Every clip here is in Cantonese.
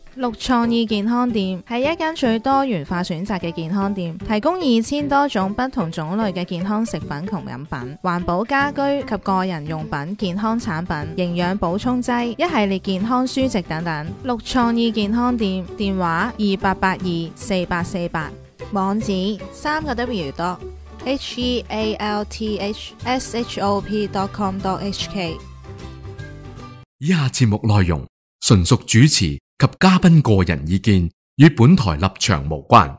綠創意健康店係一間最多元化選擇嘅健康店，提供2000多種不同種類嘅健康食品同飲品、環保家居及個人用品、健康產品、營養補充劑、一系列健康書籍等等。綠創意健康店電話28824848，網址3個W.healthshop.com.hk。 以下節目內容純屬主持及嘉賓個人意見，與本台立場無關。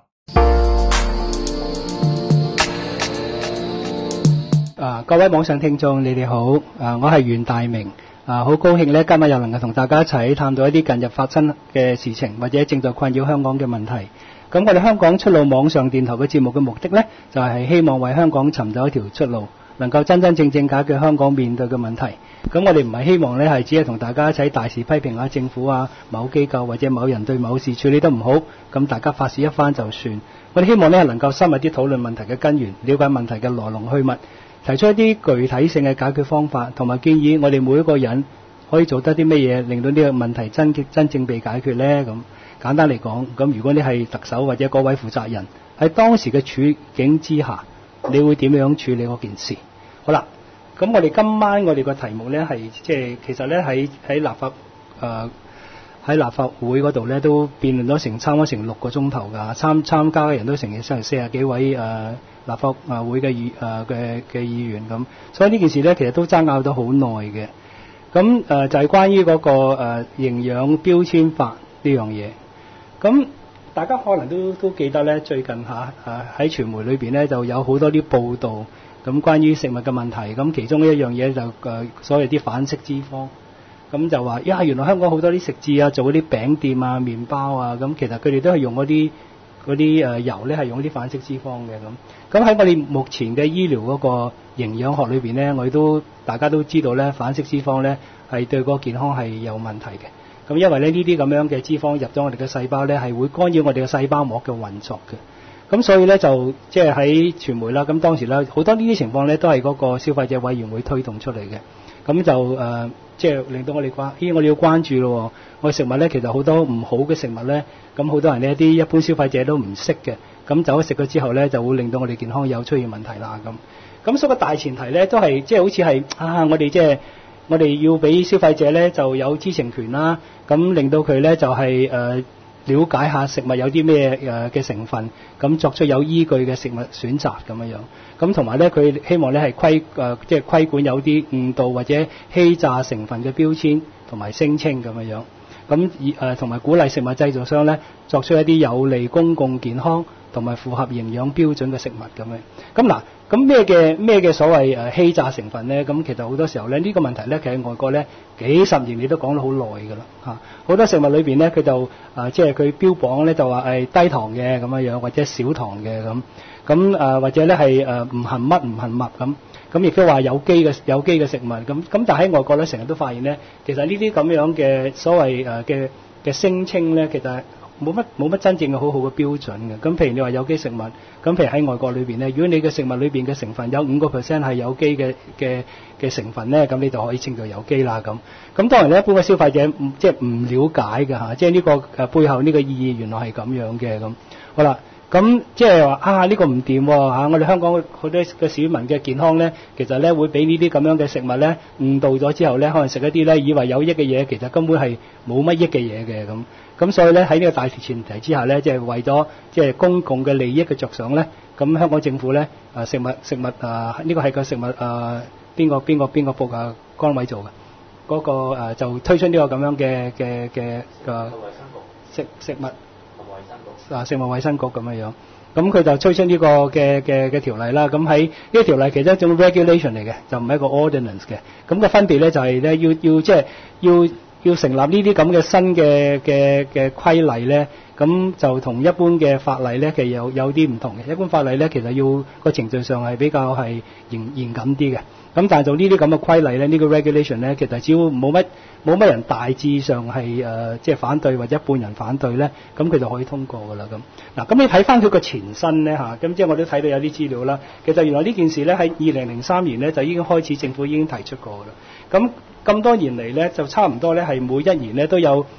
各位網上聽眾，你哋好。我係袁大明。好高興咧，今日又能夠同大家一齊探討一啲近日發生嘅事情，或者正在困擾香港嘅問題。咁我哋香港出路網上電台嘅節目嘅目的呢，就係希望為香港尋找一條出路，能夠真真正正解決香港面對嘅問題。咁我哋唔係希望呢係只係同大家一齊大肆批評下政府啊、某機構或者某人對某事處理得唔好，咁大家發泄一番就算。我哋希望呢能夠深入啲討論問題嘅根源，了解問題嘅來龍去脈，提出一啲具體性嘅解決方法，同埋建議我哋每一個人可以做得啲乜嘢，令到呢個問題真正被解決呢。咁簡單嚟講，咁如果你係特首或者各位負責人，喺當時嘅處境之下，你會點樣處理嗰件事？好啦。咁我哋今晚我哋個題目呢係其實呢喺立法會嗰度呢都辯論咗差唔多6個鐘頭㗎，參加嘅人都成40幾位立法會嘅議員咁，所以呢件事呢其實都爭拗咗好耐嘅。咁就係關於嗰個營養標籤法呢樣嘢。咁大家可能都記得呢，最近喺傳媒裏邊呢就有好多啲報導。咁關於食物嘅問題，咁其中一樣嘢就所謂啲反式脂肪，咁就話原來香港好多啲食肆啊，做嗰啲餅店啊、麵包啊，咁其實佢哋都係用嗰啲油咧，係用嗰啲反式脂肪嘅咁。咁喺我哋目前嘅醫療嗰個營養學裏邊咧，大家都知道咧，反式脂肪咧係對個健康係有問題嘅。咁因為咧呢啲咁樣嘅脂肪入咗我哋嘅細胞咧，係會干擾我哋嘅細胞膜嘅運作嘅。咁所以咧就喺傳媒啦，咁當時咧好多呢啲情況咧都係嗰個消費者委員會推動出嚟嘅。咁就令到我哋我哋要關注咯。我哋食物咧其實好多唔好嘅食物咧，咁好多人呢啲一般消費者都唔識嘅，咁走咗食咗之後咧就會令到我哋健康有出現問題啦咁。所以個大前提咧都係好似係我哋要俾消費者咧就有知情權啦，咁令到佢咧就係了解下食物有啲咩嘅成分，咁作出有依據嘅食物選擇咁樣。咁同埋咧，佢希望咧係規管有啲誤導或者欺詐成分嘅標籤同埋聲稱咁樣。咁同埋鼓勵食物製造商咧作出一啲有利公共健康同埋符合營養標準嘅食物咁樣。咁咩嘅所謂欺詐成分咧？咁其實好多時候咧呢個問題咧，其實外國咧幾十年你都講咗好耐㗎啦嚇。好多食物裏邊咧，佢就佢標榜咧就話係低糖嘅咁樣，或者少糖嘅咁或者咧係唔含乜唔含物咁亦都話有機嘅食物咁但係喺外國咧成日都發現咧，其實呢啲咁樣嘅所謂嘅聲稱咧，其實冇乜真正嘅好嘅標準嘅。咁譬如你話有機食物，咁譬如喺外國裏邊咧，如果你嘅食物裏邊嘅成分有5% 係有機嘅成分咧，咁你就可以稱做有機啦咁。咁當然咧，一般嘅消費者唔了解嘅嚇，呢個背後呢個意義原來係咁樣嘅咁。好啦。咁話呢個唔掂喎嚇！我哋香港好多嘅市民嘅健康咧，其實咧會俾呢啲咁樣嘅食物咧誤導咗之後咧，可能食一啲咧以為有益嘅嘢，其實根本係冇乜益嘅嘢嘅咁。咁所以咧喺呢個大前提之下咧，為咗公共嘅利益嘅着想咧，咁香港政府咧食物呢個係個食物邊個部崗位做嘅嗰個就推出呢個咁樣嘅食物。食物衛生局咁樣，咁佢就推出呢個嘅條例啦。咁喺呢個條例其實一種 regulation 嚟嘅，就唔係一個 ordinance 嘅。咁個分別咧就係咧要成立呢啲咁嘅新嘅規例咧，咁就同一般嘅法例咧其實有啲唔同嘅。一般法例咧其實要個程序上係比較係嚴謹啲嘅。咁但係做呢啲咁嘅規例咧，呢個 regulation 咧，其實只要冇乜人大致上係反對或者一半人反對咧，咁佢就可以通過㗎啦咁。嗱，咁你睇翻佢個前身咧嚇，咁我都睇到有啲資料啦。其實原來呢件事咧喺2003年咧就已經開始政府已經提出過㗎啦。咁多年嚟咧就差唔多咧係每一年咧都有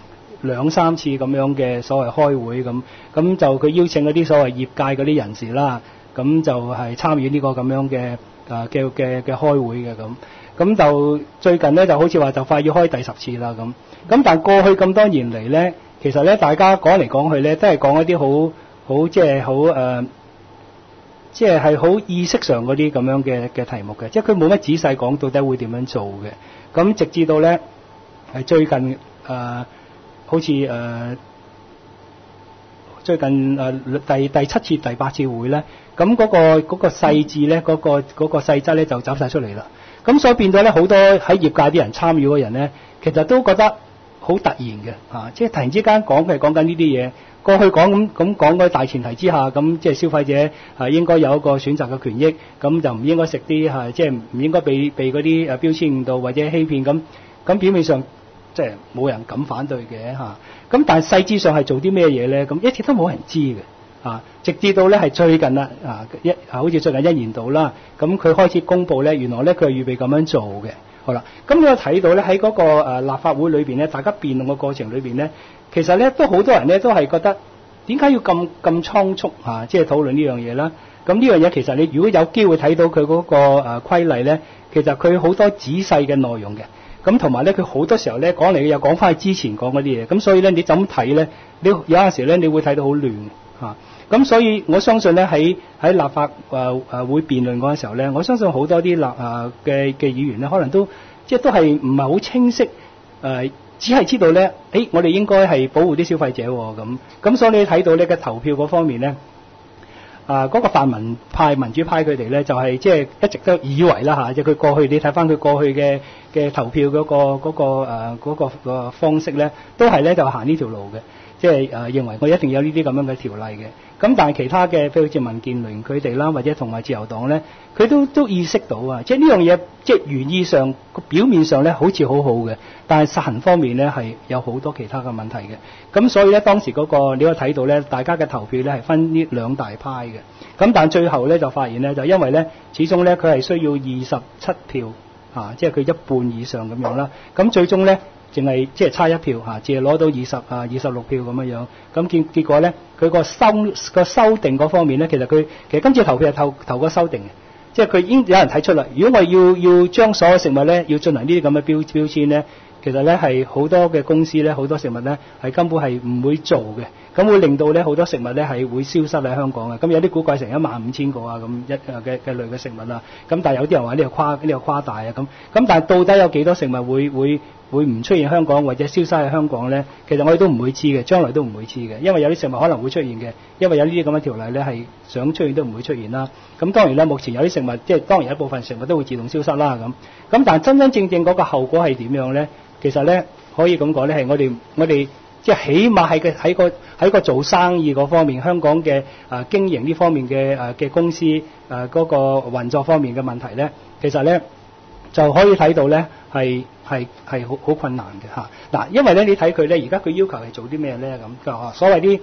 2-3次咁樣嘅所謂開會咁就佢邀請嗰啲所謂業界嗰啲人士啦，咁就係參與呢個咁樣嘅嘅開會嘅咁就最近咧就好似話就快要開第10次啦咁但過去咁多年嚟咧，其實咧大家講嚟講去咧都係講一啲好即係好即係好意識上嗰啲咁樣嘅題目嘅，即係佢冇乜仔細講到底會點樣做嘅。咁直至到咧係最近好似最近第7次、第8次會咧，咁嗰個細緻咧，嗰個細則咧就走晒出嚟啦。咁所以變咗咧，好多喺業界啲人參與嘅人咧，其實都覺得好突然嘅即係突然之間講緊呢啲嘢。過去講咁講嗰大前提之下，咁即係消費者應該有一個選擇嘅權益，咁就唔應該食啲即係唔應該被嗰啲標籤誤導或者欺騙咁表面上即係冇人敢反對嘅咁但係細緻上係做啲咩嘢咧？咁一直都冇人知嘅直至到咧係最近啦好似最近1年度啦，咁佢開始公佈咧，原來咧佢係預備咁樣做嘅。好啦，咁你睇到咧喺嗰個立法會裏邊咧，大家辯論嘅過程裏邊咧，其實咧都好多人咧都係覺得點解要咁倉促即係討論呢樣嘢啦？咁呢樣嘢其實你如果有機會睇到佢嗰個規例咧，其實佢好多仔細嘅內容嘅。咁同埋咧，佢好多時候咧講嚟又講翻去之前講嗰啲嘢，咁所以咧你就咁睇咧，你有陣時咧你會睇到好亂咁所以我相信咧喺立法會辯論嗰陣時候咧，我相信好多啲嘅議員咧，可能都即係都係唔係好清晰只係知道咧，我哋應該係保護啲消費者咁所以你睇到呢嘅投票嗰方面咧，嗰個泛民派、民主派佢哋咧就係即係一直都以為啦即係佢過去你睇翻佢過去嘅投票嗰個方式咧，都係咧就行呢條路嘅。即係認為我一定有呢啲咁樣嘅條例嘅，咁但係其他嘅譬如好似民建聯佢哋啦，或者同埋自由黨咧，佢都意識到即係呢樣嘢，即係原意上個表面上咧好似好好嘅，但係實行方面咧係有好多其他嘅問題嘅。咁所以咧當時嗰個你可以睇到咧，大家嘅投票咧係分呢2大派嘅。咁但係最後咧就發現咧，就因為咧始終咧佢係需要27票即係佢一半以上咁樣啦。咁最終咧，淨係即係差1票淨係攞到26票咁樣。咁結果咧，佢個修訂嗰方面咧，其實今次投票係投個修訂嘅，即係佢已經有人睇出啦。如果我要將所有食物咧要進行呢啲咁嘅標籤咧，其實咧係好多嘅公司咧，好多食物咧係根本係唔會做嘅，咁會令到咧好多食物咧係會消失喺香港嘅。咁有啲估計成15000個咁嘅類嘅食物啦。咁但係有啲人話呢個誇大咁但係到底有幾多食物會唔出現香港或者消失喺香港咧？其實我哋都唔會知嘅，將來都唔會知嘅，因為有啲食物可能會出現嘅，因為有呢啲咁嘅條例咧係想出現都唔會出現啦。咁當然啦，目前有啲食物即係當然有一部分食物都會自動消失啦咁但係真真正正嗰個後果係點樣咧？其實咧可以咁講咧，係我哋即係起碼喺個做生意嗰方面，香港嘅經營呢方面嘅公司嗰個運作方面嘅問題咧，其實咧就可以睇到咧係好困難嘅嗱，因為咧你睇佢咧，而家佢要求係做啲咩咧咁就所謂啲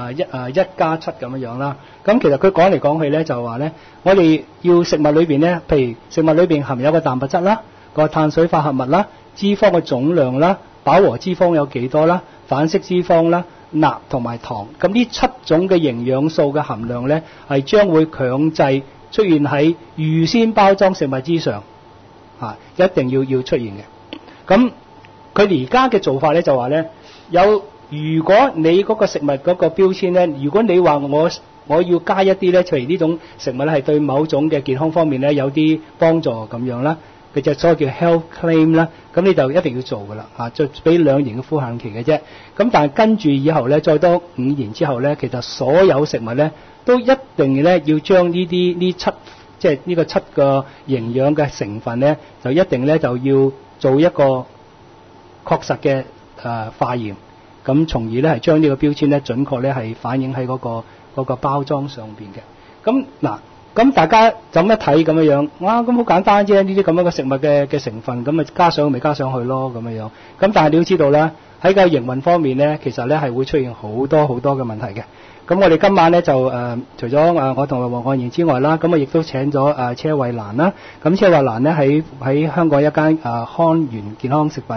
1+7咁樣啦。咁其實佢講嚟講去咧就話咧，我哋要食物裏邊咧，譬如食物裏邊含有個蛋白質啦、個碳水化合物啦、脂肪嘅總量啦、飽和脂肪有幾多啦、反式脂肪啦、鈉同埋糖，咁呢7種嘅營養素嘅含量咧，係將會強制出現喺預先包裝食物之上一定要出現嘅。咁佢而家嘅做法咧就話咧，如果你嗰個食物嗰個標籤咧，如果你話我要加一啲咧，譬如呢種食物咧係對某種嘅健康方面咧有啲幫助咁樣啦，佢就所謂叫 health claim 啦，咁你就一定要做噶啦再俾2年嘅寬限期嘅啫。咁但係跟住以後咧，再多5年之後咧，其實所有食物咧都一定咧要將呢即係呢個7個營養嘅成分咧，就一定咧就要做一個確實嘅化驗，咁從而咧係將呢個標籤咧準確咧係反映喺嗰個包裝上邊嘅。咁嗱，咁大家就咁一睇咁樣，哇，咁好簡單啫，呢啲咁樣嘅食物嘅成分，咁咪加上咪加上去咯咁樣。咁但係你要知道咧，喺個營運方面咧，其實咧係會出現好多好多嘅問題嘅。咁我哋今晚咧就除咗我同黃漢賢之外啦，咁我亦都請咗車慧蘭啦。咁車慧蘭咧喺香港一間康源健康食品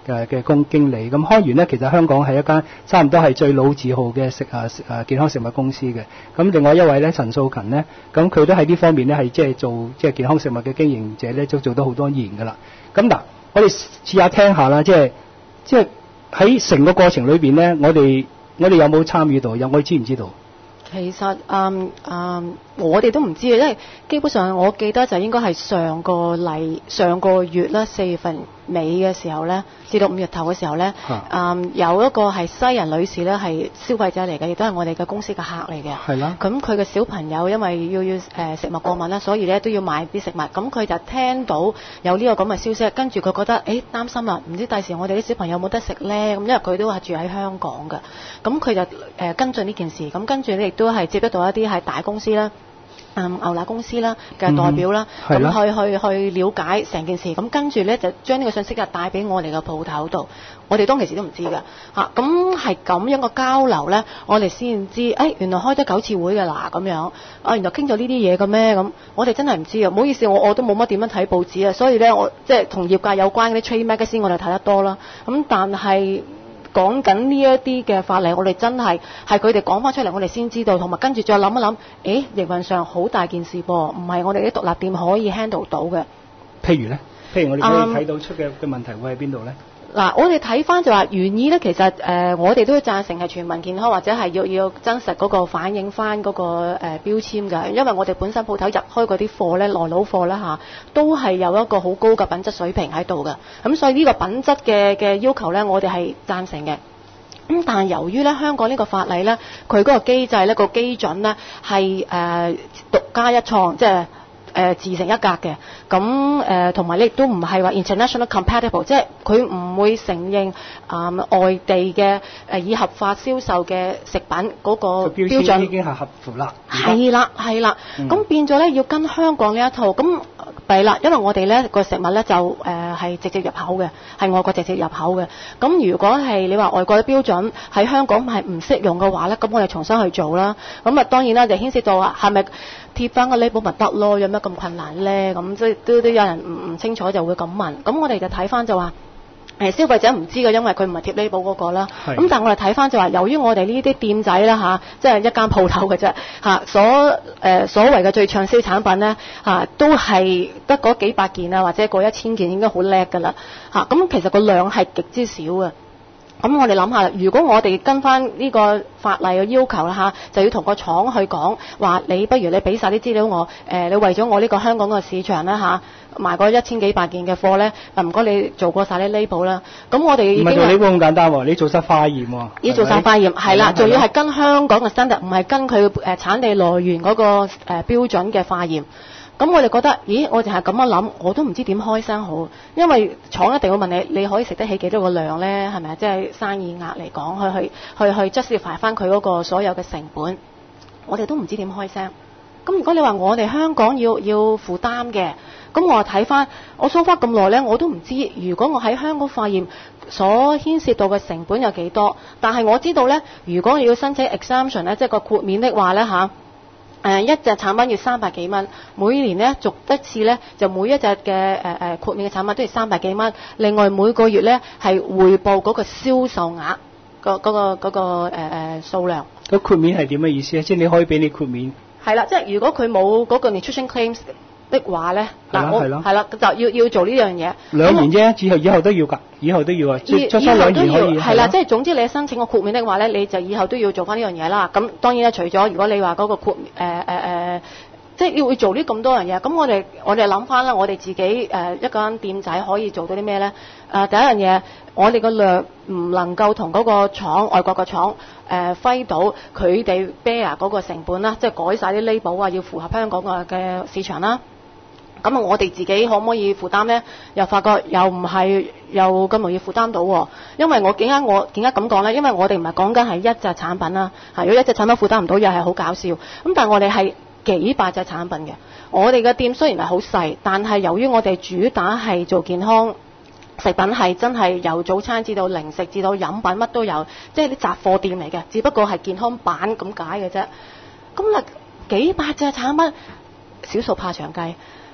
嘅經理。咁開源咧，其實香港係一間差唔多係最老字號嘅健康食物公司嘅。咁另外一位咧陳素勤咧，咁佢都喺呢方面咧係即係做即係健康食物嘅經營者咧，都做咗好多年㗎啦。咁嗱，我哋試下聽下啦，即係喺成個過程裏邊咧，我哋有冇參與到？我哋知唔知道？ 其實我哋都唔知嘅，因為基本上我記得就應該係上個月啦，4月份尾嘅時候咧，至到5月頭嘅時候咧，有一個係西人女士咧，係消費者嚟嘅，亦都係我哋嘅公司嘅客嚟嘅。係啦。咁佢嘅小朋友因為要食物過敏啦，所以咧都要買啲食物。咁佢就聽到有呢個咁嘅消息，跟住佢覺得擔心啦，唔知第時我哋啲小朋友有冇得食咧？咁因為佢都係住喺香港嘅，咁佢就跟進呢件事。咁跟住咧亦都係接得到一啲係大公司啦。牛奶公司啦嘅代表啦，咁去了解成件事，咁跟住咧就將呢個信息就帶俾我哋嘅鋪頭度，我哋當其時都唔知㗎嚇，咁係咁樣嘅交流咧，我哋先知，原來開咗9次會㗎啦咁樣，原來傾咗呢啲嘢嘅咩咁，我哋真係唔知啊，唔好意思，我都冇乜點樣睇報紙啊，所以咧我即係同業界有關嗰啲 trade magazine 我哋睇得多啦，咁但係講緊呢一啲嘅法例，我哋真係佢哋講翻出嚟，我哋先知道，同埋跟住再諗一諗，營運上好大件事噃，唔係我哋啲獨立店可以 handle 到嘅。譬如我哋可以睇到出嘅問題會喺邊度咧？嗱，我哋睇翻就話原意咧，其實我哋都會贊成係全民健康，或者係要真實嗰個反映翻嗰個標籤㗎，因為我哋本身鋪頭入開嗰啲貨咧，來佬貨啦都係有一個好高嘅品質水平喺度㗎，咁所以呢個品質嘅要求咧，我哋係贊成嘅。咁但係由於咧香港呢個法例咧，佢嗰個機制咧個基準咧係獨家一創，即係自成一格嘅，咁同埋亦都唔係話 international compatible， 即係佢唔會承認外地嘅以合法銷售嘅食品嗰個標準已經係合符啦。係啦，咁變咗咧要跟香港呢一套，咁弊啦，因為我哋咧個食物咧就係直接入口嘅，係外國直接入口嘅。咁如果係你話外國嘅標準喺香港係唔適用嘅話咧，咁我哋重新去做啦。咁當然啦，就牽涉到係咪貼翻個 label 咪得咯？有咩咁困難咧？咁即係都有人唔清楚就會咁問。咁我哋就睇翻就話消費者唔知嘅，因為佢唔係貼 label 嗰個啦。咁但係我哋睇翻就話，由於我哋呢啲店仔啦即係一間鋪頭嘅啫所謂嘅最暢銷產品咧都係得嗰幾百件啊，或者過1000件應該好叻㗎啦咁其實個量係極之少嘅。咁我哋諗下，如果我哋跟翻呢個法例嘅要求啦就要同個廠去講話，你不如你俾晒啲資料我，你為咗我呢個香港嘅市場啦賣嗰1000幾百件嘅貨咧，唔該你做過晒啲 label 啦。咁我哋已經唔係做 label 咁簡單喎，你做晒化驗喎。要做晒化驗，係啦，仲要係跟香港嘅 standard，唔係跟佢產地來源嗰個標準嘅化驗。咁我哋覺得，我淨係咁樣諗，我都唔知點開聲好，因為廠一定會問你，你可以食得起幾多個量咧？係咪啊？即係生意額嚟講，去 justify 翻佢嗰個所有嘅成本，我哋都唔知點開聲。咁如果你話我哋香港要負擔嘅，咁我睇翻，我數翻咁耐咧，我都唔知如果我喺香港化驗所牽涉到嘅成本有幾多。但係我知道咧，如果要申請 exemption 咧，即係個豁免的話咧一隻產品要300幾蚊，每年咧續一次咧，就每一隻嘅豁免嘅產品都要300幾蚊。另外每個月咧係匯報嗰個銷售額嗰個數量。個豁免係點嘅意思啊？即係你可以俾你豁免。係啦，即係如果佢冇嗰個 nutrition claims 的話咧，係啦，就要做呢樣嘢。2年啫，以後都要㗎，以後都要啊，即係2年可以。係啦，即係總之你申請個豁免的話咧，你就以後都要做翻呢樣嘢啦。咁當然咧，除咗如果你話嗰個豁即係要做呢咁多樣嘢，咁我哋諗翻啦，我哋自己一間店仔可以做到啲咩咧？第一樣嘢，我哋個量唔能夠同嗰個廠外國個廠揮到佢哋 bear 嗰個成本啦，即係改晒啲 label 啊，要符合香港嘅市場啦。咁啊，我哋自己可唔可以負擔咧？又發覺又唔係又咁容易負擔到喎。因為點解咁講咧？因為我哋唔係講緊係一隻產品啦，如果一隻產品負擔唔到，又係好搞笑。咁但係我哋係幾百隻產品嘅。我哋嘅店雖然係好細，但係由於我哋主打係做健康食品，係真係由早餐至到零食至到飲品乜都有，即係啲雜貨店嚟嘅，只不過係健康版咁解嘅啫。咁幾百隻產品，少數怕長計。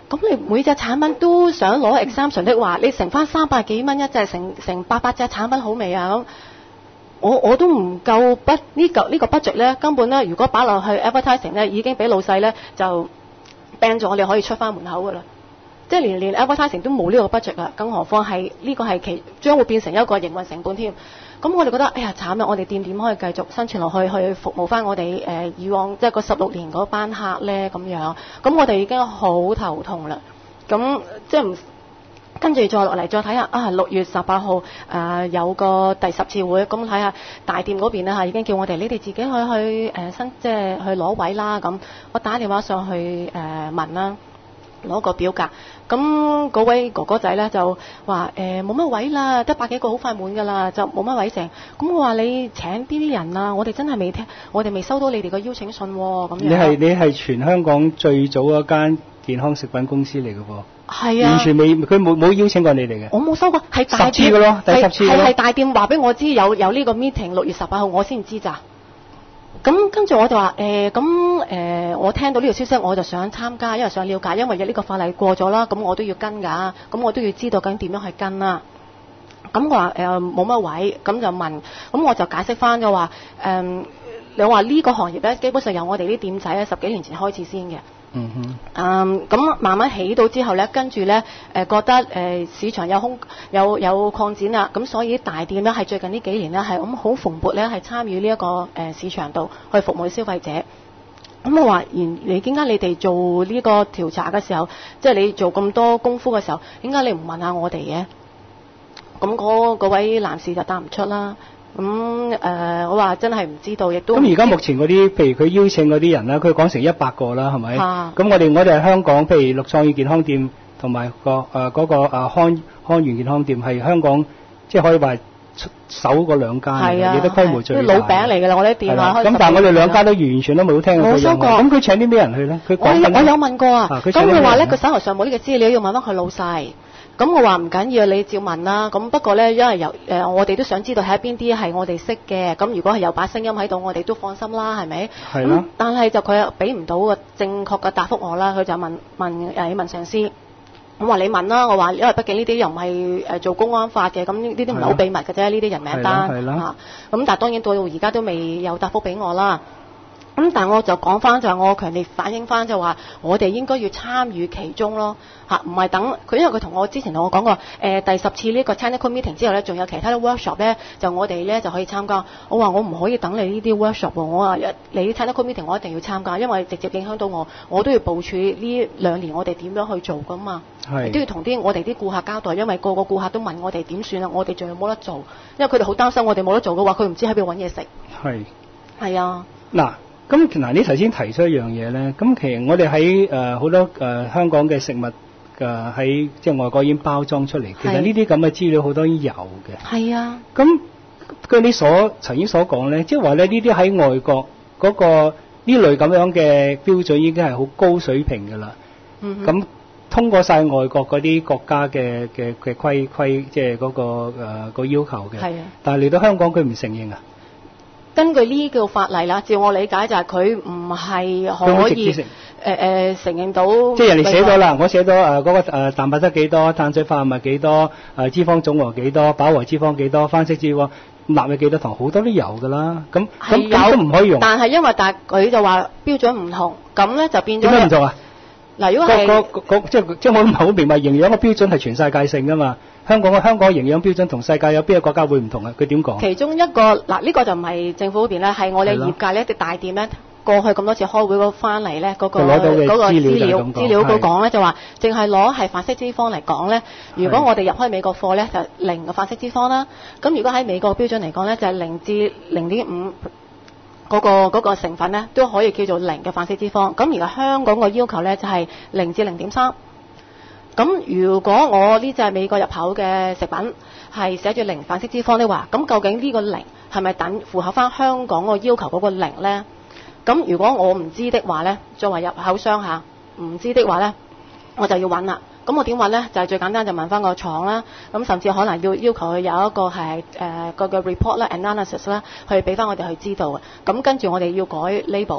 咁你每隻產品都想攞 exemption 的話，你乘翻300幾蚊一隻，成800隻產品好未啊？咁我都唔夠呢個 budget 咧，根本咧如果擺落去 advertising 咧，已經俾老細咧就 ban 咗，你可以出翻門口噶啦。即係連 advertising 都冇呢個 budget 啦，更何況係呢個係將會變成一個營運成本添。咁我哋覺得，哎呀慘啦！我哋店點可以繼續生存落去，去服務翻我哋以往即係個16年嗰班客咧咁樣。咁我哋已經好頭痛啦。咁即係唔跟住再落嚟再睇下啊，6月18號有個第10次會，咁睇下大店嗰邊咧已經叫我哋你哋自己去即係去攞位啦。咁我打電話上去問啦。攞個表格，咁嗰位哥哥仔咧就話冇乜位啦，得100幾個好快滿㗎啦，就冇乜位剩。咁我話你請邊啲人啊？我哋真係我哋未收到你哋個邀請信喎。咁樣你係全香港最早嗰間健康食品公司嚟嘅喎。 係啊， 完全未，佢冇邀請過你哋嘅。 我冇收過，係大店10次嘅咯，第10次係大店話俾我知有呢個 meeting 6月18號，我先知咋。咁跟住我就話我聽到呢個消息我就想參加，因為想了解，因為有呢個法例過咗啦，咁我都要跟㗎，咁我都要知道究竟點樣去跟啦。咁我話冇乜位，咁就問，咁我就解釋翻就話你話呢個行業咧，基本上由我哋啲店仔咧10幾年前開始先嘅。咁慢慢起到之後咧，跟住咧覺得市場有擴展啦，咁所以大店咧係最近呢幾年咧係咁好蓬勃咧，係參與呢一個市場度去服務消費者。咁我話你點解你哋做呢個調查嘅時候，即係你做咁多功夫嘅時候，點解你唔問下我哋嘅？咁嗰位男士就答唔出啦。我話真係唔知道，亦都咁而家目前嗰啲，譬如佢邀請嗰啲人啦，佢講成100個啦，係咪？咁我哋係香港，譬如綠創意健康店同埋嗰個康源健康店係香港，即係可以話首嗰2間嘅，亦都規模最大。 老餅嚟㗎啦，我啲店啊。 咁但係我哋2間都完全都冇聽過。 冇收過。 咁佢請啲咩人去咧？ 我有問過啊。咁佢話咧，佢手頭上冇呢個資料，要問翻佢老細。咁我話唔緊要，你照問啦。咁不過咧，因為我哋都想知道睇邊啲係我哋識嘅。咁如果係有把聲音喺度，我哋都放心啦，係咪？係啦。但係就佢又俾唔到個正確嘅答覆我啦。佢就問上司。我話你問啦。我話因為畢竟呢啲又唔係做公安法嘅，咁呢啲唔係好秘密嘅啫。呢啲人名單嚇。咁但係當然到而家都未有答覆俾我啦。咁但係我就講翻就係我強烈反映翻就話我哋應該要參與其中咯嚇，唔係等佢，因為佢同我之前同我講過第10次呢個 technical meeting 之後咧，仲有其他啲 workshop 咧，就我哋咧就可以參加。我話我唔可以等你呢啲 workshop 喎，我話你啲 technical meeting 我一定要參加，因為直接影響到我都要部署呢2年我哋點樣去做噶嘛，都要同我哋啲顧客交代，因為個個顧客都問我哋點算啊，我哋仲有冇得做，因為佢哋好擔心我哋冇得做嘅話，佢唔知喺邊度揾嘢食。係啊。 咁你頭先提出一樣嘢咧，咁其實我哋喺好多香港嘅食物喺即係外國已經包裝出嚟，其實呢啲咁嘅資料好多已經有嘅。係啊。咁據你曾經所講咧，即係話咧呢啲喺外國嗰個呢類咁樣嘅標準已經係好高水平㗎啦。咁通過晒外國嗰啲國家嘅規，即係嗰個要求嘅。係啊。但係嚟到香港佢唔承認啊。 根據呢個法例啦，照我理解就係佢唔係可以承認到。 即係人哋寫咗啦，我寫咗嗰個蛋白質幾多，碳水化合物幾多，脂肪總和幾多，飽和脂肪幾多，番式脂肪鈉有幾多糖，好多都有㗎啦。咁都唔可以用。 但係因為佢就話標準唔同，咁咧就變咗。點解唔做啊？ 嗱，如果係即係我唔係好明白，營養嘅標準係全世界性㗎嘛。香港營養標準同世界有邊個國家會唔同啊？佢點講？ 其中一個呢個就唔係政府嗰邊咧，係我哋業界呢啲大店咧，過去咁多次開會嗰翻嚟咧，嗰個資料佢講咧就話，淨係攞係反式脂肪嚟講咧，如果我哋入開美國貨咧就0嘅反式脂肪啦。咁如果喺美國標準嚟講咧，就係0至0.5。嗰個成分咧都可以叫做0嘅反式脂肪。咁而家香港個要求咧就係0至0.3。咁如果我呢隻美國入口嘅食品係寫住0反式脂肪的話，咁究竟呢個0係咪符合翻香港個要求嗰個0呢？咁如果我唔知的話呢，作為入口商嚇唔知的話呢，我就要揾啦。咁我點揾呢？就係最簡單就問翻個廠啦。咁甚至可能要求佢有一個係個 report 啦、analysis 啦，去俾翻我哋去知道嘅。咁跟住我哋要改 label。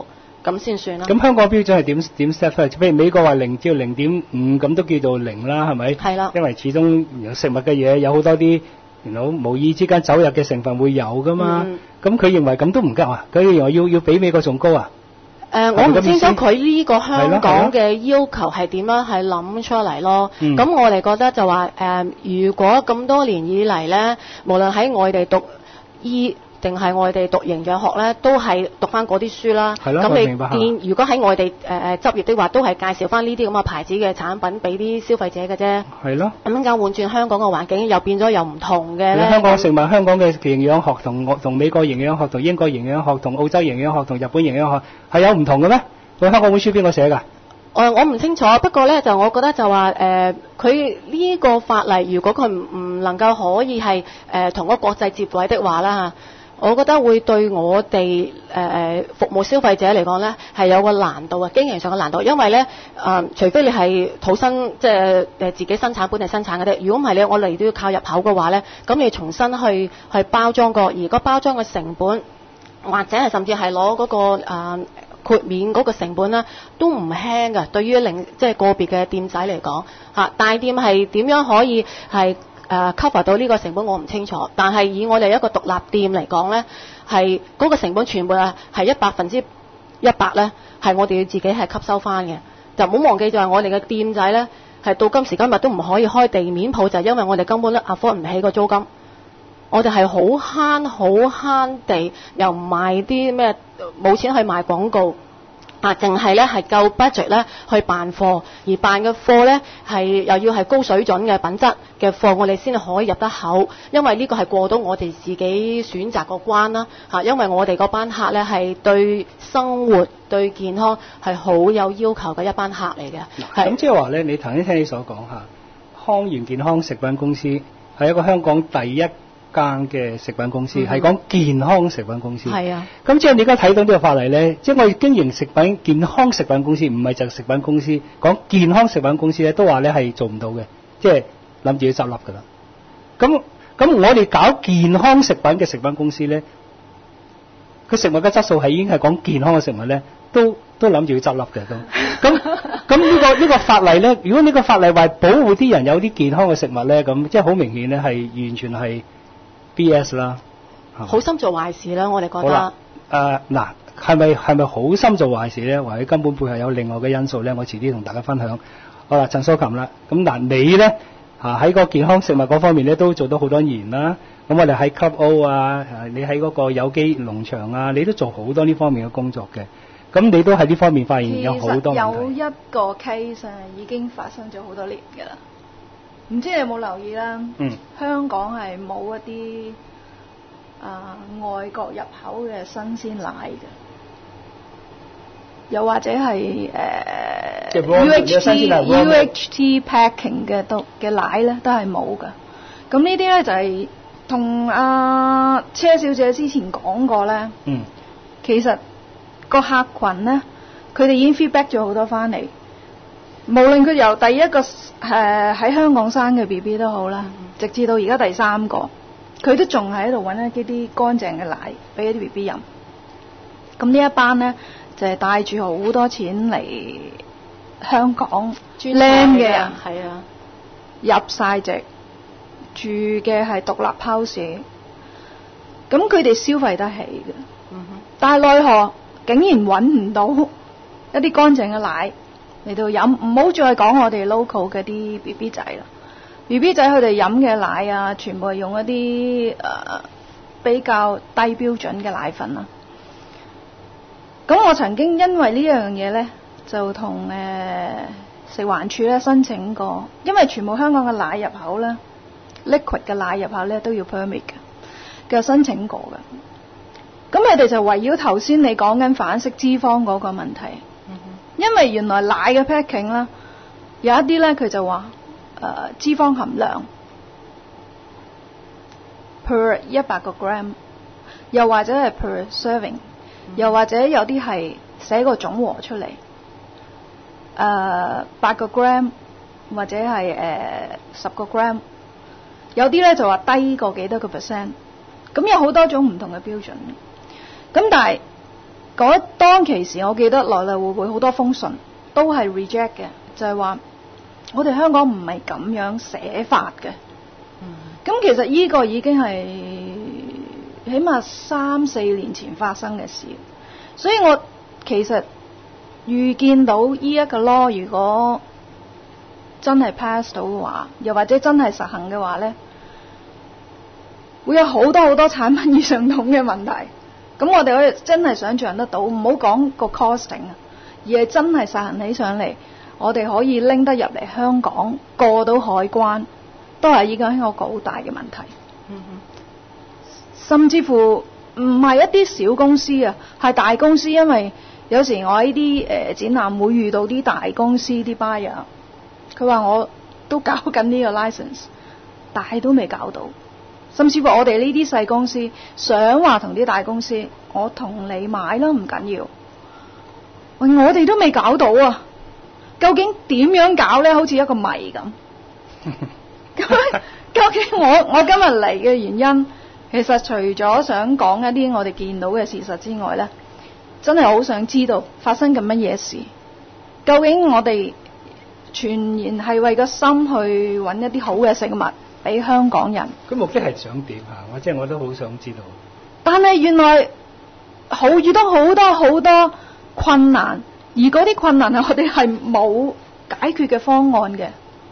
咁先算啦。 咁香港標準係點 set 出嚟？譬如美國話0至0.5咁都叫做0啦，係咪？ 係啦。 因為始終食物嘅嘢有好多啲無意之間走入嘅成分會有噶嘛。咁佢認為咁都唔夠啊？佢認為要比美國仲高啊？ 我唔清楚佢呢個香港嘅要求係點樣係諗出嚟咯。咁我哋覺得就話如果咁多年以嚟咧，無論喺外地讀醫定係外地讀營養學咧，都係讀翻嗰啲書啦。咁你如果喺外地執業的話，都係介紹翻呢啲咁嘅牌子嘅產品俾啲消費者嘅啫。係咯。咁而家換轉香港嘅環境，又變咗又唔同嘅咧。 香港食物、香港嘅營養學同美國營養學、同英國營養學、同澳洲營養學、同日本營養學係有唔同嘅咩？佢香港本書邊個寫㗎？ 我唔清楚，不過咧就我覺得就話佢呢個法例，如果佢唔能夠可以係同個國際接軌的話啦，我覺得會對我哋服務消費者嚟講咧係有個難度啊，經營上嘅難度，因為咧除非你係土生即係自己生產本地生產嘅啫，如果唔係咧，我哋都要靠入口嘅話咧，咁你重新去包裝過，而個包裝嘅成本或者係甚至係攞嗰個豁免嗰個成本咧都唔輕㗎，對於即係個別嘅店仔嚟講嚇，大店係點樣可以係cover 到呢個成本我唔清楚，但係以我哋一個獨立店嚟講咧，係嗰個成本全部係100%咧，係我哋要自己係吸收翻嘅。就唔好忘記就係我哋嘅店仔咧，係到今時今日都唔可以開地面鋪，就係因為我哋根本咧 afford 唔起個租金。我哋係好慳地，又唔賣啲咩，冇錢去賣廣告淨係咧係夠 budget 咧去辦貨，而辦嘅貨咧係又要係高水準嘅品質嘅貨，我哋先可以入得口，因為呢個係過到我哋自己選擇個關啦因為我哋嗰班客咧係對生活對健康係好有要求嘅一班客嚟嘅。 咁即係話咧，你頭先聽你所講康源健康食品公司係一個香港第一間嘅食品公司，係講健康食品公司。係啊。咁即係你而家睇到呢個法例咧，即係我哋經營食品健康食品公司，唔係就食品公司，講健康食品公司咧，都話咧係做唔到嘅，即係諗住要執笠㗎啦。咁我哋搞健康食品嘅食品公司咧，佢食物嘅質素係已經係講健康嘅食物咧，都諗住要執笠嘅都。咁呢個法例咧，如果呢個法例話保護啲人有啲健康嘅食物咧，咁即係好明顯咧係完全係BS 啦， 好心做壞事啦，我哋覺得。 好啦，嗱，係咪好心做壞事咧？或者根本背後有另外嘅因素咧？我遲啲同大家分享。好啦，陳蘇琴啦，咁嗱你咧喺個健康食物嗰方面咧都做到好多年啦。咁我哋喺 Club O 你喺嗰個有機農場啊，你都做好多呢方面嘅工作嘅。咁你都喺呢方面發現有好多問題。 有一個 case 已經發生咗好多年㗎啦。唔知你有冇留意啦？香港係冇一啲外國入口嘅新鮮奶嘅，又或者係UHT packing 嘅奶咧都係冇㗎。咁呢啲咧就係同車小姐之前講過咧。其實個客群咧，佢哋已經 feedback 咗好多翻嚟。無論佢由第一個喺香港生嘅 BB 都好啦，直至到而家第3個，佢都仲喺度揾一啲乾淨嘅奶俾一啲 BB 飲。咁呢一班呢，就係帶住好多錢嚟香港靚嘅人，係啊，入晒籍，住嘅係獨立 house，咁佢哋消費得起嘅。但係奈何竟然揾唔到一啲乾淨嘅奶嚟到飲，唔好再講我哋 local 嘅啲 BB 仔啦。BB 仔佢哋飲嘅奶啊，全部係用一啲比較低標準嘅奶粉啦。咁我曾經因為呢樣嘢呢，就同食環署咧申請過，因為全部香港嘅奶入口呢 liquid 嘅奶入口呢都要 permit 嘅申請過嘅。咁佢哋就圍繞頭先你講緊反式脂肪嗰個問題。因為原來奶嘅 packing 啦，有一啲咧佢就話脂肪含量 per 100個 gram， 又或者係 per serving， 又或者有啲係寫個總和出嚟，8個 gram 或者係10個 gram， 有啲咧就話低過幾多個 percent， 咁有好多種唔同嘅標準。咁但係當其時，我記得來來回回好多封信都係 reject 嘅，就係話我哋香港唔係咁樣寫法嘅。咁其實呢個已經係起碼3-4年前發生嘅事，所以我其實預見到呢一個 law 如果真係 pass 到嘅話，又或者真係實行嘅話呢，會有好多好多產品以上統嘅問題。咁我哋可以真係想象得到，唔好講個 costing 啊，而係真係實行起上嚟，我哋可以拎得入嚟香港，過到海關，都係已經係一個好大嘅問題。甚至乎唔係一啲小公司啊，係大公司，因為有時我喺啲展覽會遇到啲大公司啲 buyer， 佢話我都搞緊呢個 license， 但係都未搞到。甚至乎我哋呢啲細公司想話同啲大公司，我同你買啦，唔緊要。我哋都未搞到啊！究竟點樣搞呢？好似一個謎咁。咁究竟我今日嚟嘅原因，其實除咗想講一啲我哋見到嘅事實之外呢，真係好想知道發生緊乜嘢事。究竟我哋全然係為個心去揾一啲好嘅食物俾香港人， 佢目的係想點嚇？我都好想知道。 但係原來遇到好多好多困難，而嗰啲困難係我哋係冇解決嘅方案嘅。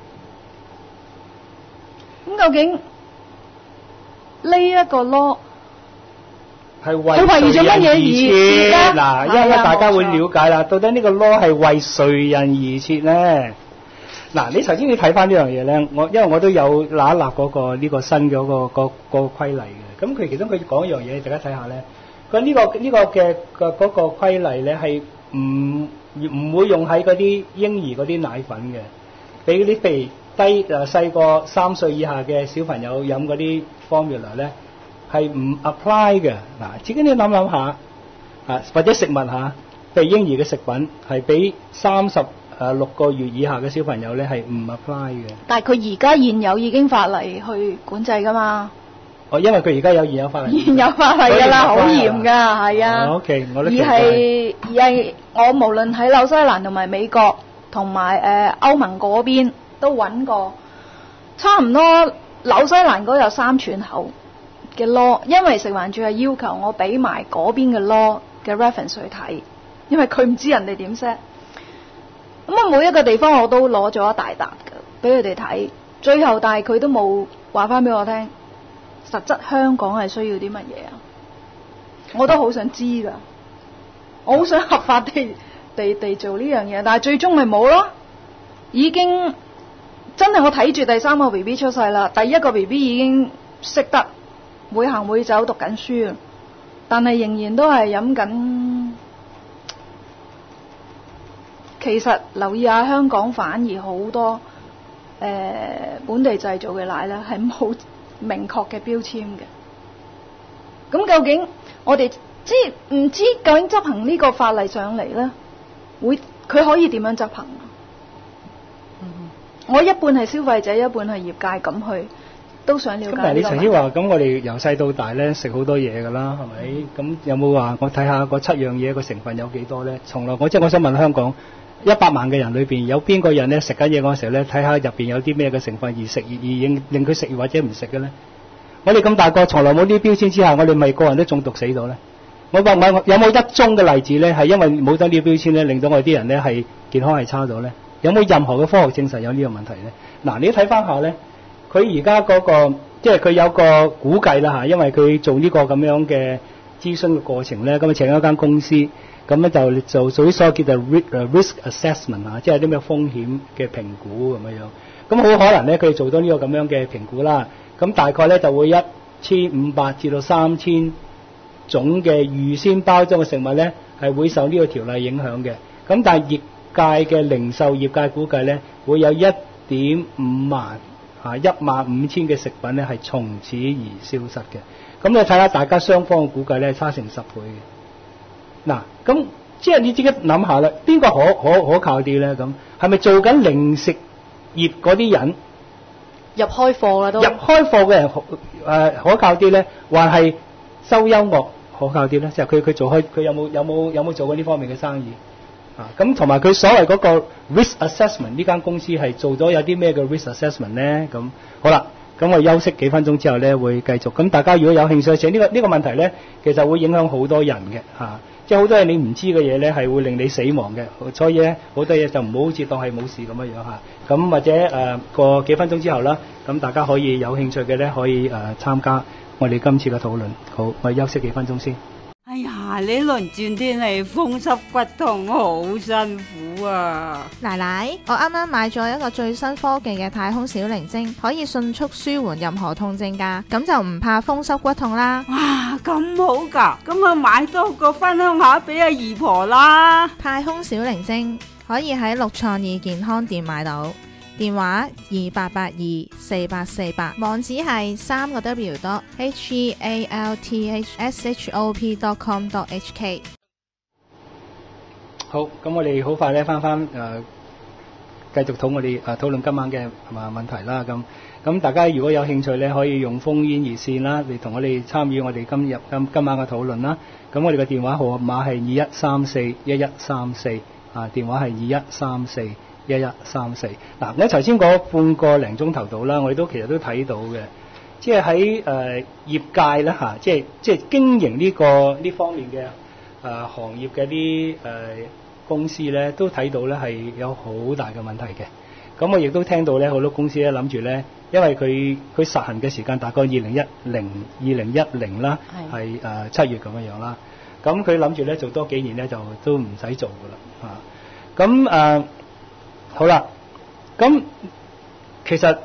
咁究竟呢一個 law 係為咗乜嘢而設？嗱，因為大家會了解啦，到底呢個 law 係為誰人而設咧？嗱，你頭先你睇翻呢樣嘢咧，因為我都有立嗰個呢個新嘅嗰個規例嘅。咁佢其中佢講一樣嘢，大家睇下咧。佢呢個嘅嗰個規例咧係唔會用喺嗰啲嬰兒嗰啲奶粉嘅，俾嗰啲譬如細個3歲以下嘅小朋友飲嗰啲 formula 咧係唔 apply 嘅。嗱，自己你諗下或者食物嚇，譬如嬰兒嘅食品係俾36個月以下嘅小朋友咧係唔 apply 嘅。 但係佢而家現有已經法例去管制㗎嘛？ 因為佢而家有現有法例。現有法例㗎啦，好嚴㗎，係啊。 OK， 我都而係我無論喺紐西蘭同埋美國同埋歐盟嗰邊都揾過，差唔多紐西蘭嗰有3寸口嘅 law， 因為食環署係要求我俾埋嗰邊嘅 law 嘅 reference 去睇，因為佢唔知人哋點 set。咁啊，每一個地方我都攞咗一大沓嘅俾佢哋睇，最後但係佢都冇話翻俾我聽，實質香港係需要啲乜嘢啊？我都好想知㗎，我好想合法地做呢樣嘢，但係最終咪冇咯。已經真係我睇住第3個 BB 出世啦，第1個 BB 已經識得會行會走讀緊書，但係仍然都係飲緊。其實留意下香港反而好多本地製造嘅奶咧係冇明確嘅標籤嘅。咁究竟我哋唔知究竟執行呢個法例上嚟咧，佢可以點樣執行啊？我一半係消費者，一半係業界咁去都想了解。咁但係你曾經話咁，我哋由細到大咧食好多嘢㗎啦，係咪？咁有冇話我睇下嗰7樣嘢個成分有幾多咧？從來我想問香港100萬嘅人裏邊有邊個人咧食緊嘢嗰陣時咧睇下入邊有啲咩嘅成分而令佢食或者唔食嘅咧？我哋咁大個從來冇呢啲標籤之下，我哋咪個人都中毒死到咧？我有冇一宗嘅例子咧係因為冇咗呢啲標籤咧令到我哋啲人咧係健康係差咗咧？有冇任何嘅科學證實有呢個問題咧？嗱，你睇翻下咧，佢而家嗰個即係佢有個估計啦嚇，因為佢做呢個咁樣嘅諮詢嘅過程咧，咁啊請咗間公司。咁咧就做啲所謂叫做 risk assessment 啊，即係啲咩風險嘅評估咁樣。咁好可能咧，佢哋做到呢個咁樣嘅評估啦。咁大概咧就會1500至到3000種嘅預先包裝嘅食物咧，係會受呢個條例影響嘅。咁但係業界嘅零售業界估計咧，會有1.5萬15000嘅食品咧係從此而消失嘅。咁你睇下大家雙方嘅估計咧，差成10倍嘅。嗱，咁即係你自己諗下啦，邊個可靠啲咧？咁係咪做緊零食業嗰啲人入開貨啦？都入開貨嘅人可靠啲咧，還係收音樂可靠啲咧？即係佢做開，佢有冇做過呢方面嘅生意啊？咁同埋佢所謂嗰個 risk assessment 呢間公司係做咗有啲咩嘅 risk assessment 咧？咁好啦，咁我休息幾分鐘之後咧會繼續。咁大家如果有興趣，請呢個問題咧，其實會影響好多人嘅嚇。即係好多嘢你唔知嘅嘢咧，係會令你死亡嘅，所以咧好多嘢就唔好好似當係冇事咁樣樣嚇。咁或者過幾分鐘之後啦，咁大家可以有興趣嘅咧，可以參加我哋今次嘅討論。好，我哋休息幾分鐘先。 哎呀，呢輪轉天氣風濕骨痛，好辛苦啊！ 奶奶，我啱啱買咗一個最新科技嘅太空小靈精，可以迅速舒緩任何痛症㗎，咁就唔怕風濕骨痛啦。 哇，咁好㗎！咁啊買多個分享下俾阿姨婆啦。 太空小靈精可以喺六創意健康店買到。電話28824848，網址係3個W.healthshop.com.hk。 好，咁我哋好快咧翻繼續討我哋討論今晚嘅問題啦。咁大家如果有興趣咧，可以用烽煙熱線啦，嚟同我哋參與我哋今晚嘅討論啦。咁我哋嘅電話號碼係21341134，電話係21341134。嗱，我頭先嗰半個零鐘頭到啦，我哋其實都睇到嘅，即係喺業界咧嚇，即係經營呢方面嘅行業嘅啲公司咧，都睇到咧係有好大嘅問題嘅。咁我亦都聽到咧好多公司咧諗住咧，因為佢實行嘅時間大概2010啦，係7月咁樣啦。咁佢諗住咧做多幾年咧就都唔使做噶啦嚇。咁好啦，咁其實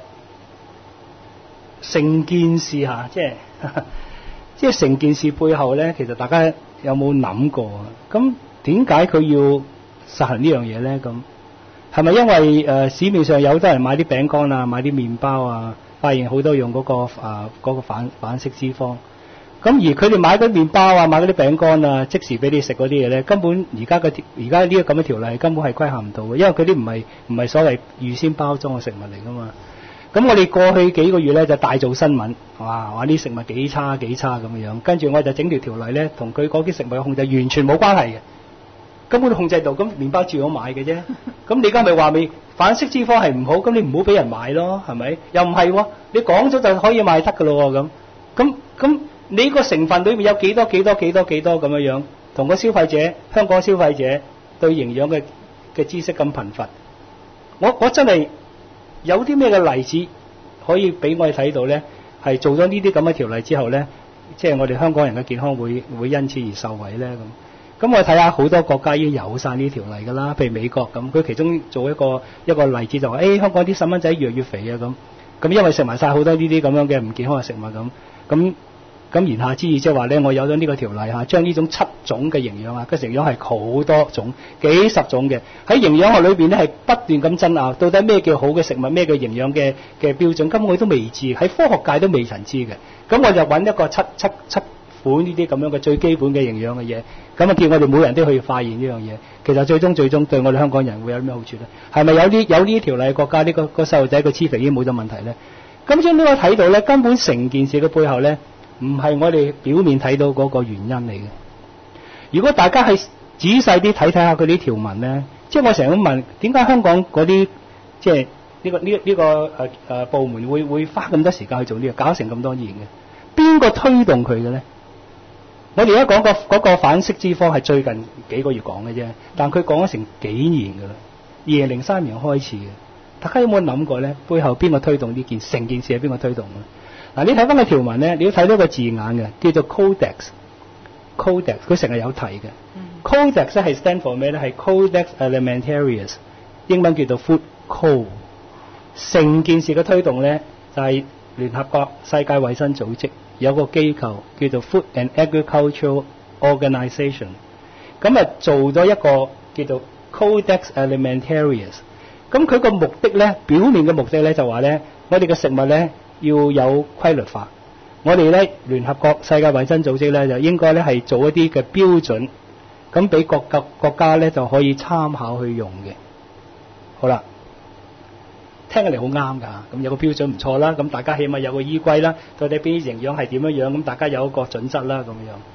成件事嚇，即係成件事背後咧，其實大家有冇諗過啊？咁點解佢要實行呢樣嘢咧？咁係咪因為市面上有好多人買啲餅乾啊，買啲麵包啊，發現好多用嗰個反式脂肪？咁而佢哋買嗰啲麵包啊，買嗰啲餅乾啊，即時俾你食嗰啲嘢咧，根本而家呢個咁嘅條例根本係規限唔到嘅，因為佢啲唔係所謂預先包裝嘅食物嚟噶嘛。咁我哋過去幾個月咧就大做新聞，話啲食物幾差咁樣，跟住我就整條條例咧，同佢嗰啲食物嘅控制完全冇關係嘅，根本控制到，咁麵包照樣買嘅啫。咁你而家咪話反式脂肪係唔好，咁你唔好俾人買咯，係咪？又唔係喎，你講咗就可以賣得噶咯喎，咁你個成分裏面有幾多咁樣，同個香港消費者對營養嘅知識咁貧乏，我真係有啲咩嘅例子可以俾我哋睇到咧？係做咗呢啲咁嘅條例之後咧，即係我哋香港人嘅健康會因此而受惠咧咁我睇下好多國家已經有晒呢條例㗎啦，譬如美國咁，佢其中做一個例子就話，香港啲細蚊仔越嚟越肥啊咁因為食埋晒好多呢啲咁樣嘅唔健康嘅食物咁言下之意即係話咧，我有咗呢個條例將呢種7種嘅營養嘅營養係好多種，幾十種嘅，喺營養學裏邊咧係不斷咁爭拗，到底咩叫好嘅食物，咩叫營養嘅標準，根本我都未知，喺科學界都未曾知嘅。咁我就揾一個七款呢啲咁樣嘅最基本嘅營養嘅嘢，咁叫我哋每人都去發現呢樣嘢。其實最終對我哋香港人會有咩好處咧？係咪有呢條例嘅國家呢個細路仔個黐肥已經冇咗問題咧？咁將呢個睇到咧，根本成件事嘅背後咧，唔係我哋表面睇到嗰個原因嚟嘅。如果大家係仔細啲睇下佢啲條文咧，即係我成日都問，點解香港嗰啲即係呢個部門會花咁多時間去做呢個，搞成咁多年嘅？邊個推動佢嘅咧？我哋而家講嗰個反式脂肪係最近幾個月講嘅啫，但佢講咗成幾年㗎啦，2003年開始嘅。大家有冇諗過咧？背後邊個推動呢成件事係邊個推動嘅？嗱，你睇翻個條文咧，你要睇到個字眼嘅，叫做 Codex， 佢成日有提嘅。Codex 係 stand for 咩咧？係 Codex Alimentarius， 英文叫做 Food Code。成件事嘅推動咧，就係聯合國世界衛生組織有個機構叫做 Food and Agricultural Organization， 咁做咗一個叫做 Codex Alimentarius。咁佢個目的咧，表面嘅目的咧就話咧，我哋嘅食物咧要有規律化。我哋咧聯合國世界衛生組織咧就應該咧係做一啲嘅標準，咁俾各國家咧就可以參考去用嘅。好啦，聽起嚟好啱㗎，咁有個標準唔錯啦，咁大家起碼有個依歸啦，到底邊啲營養係點樣，咁大家有一個準則啦咁樣。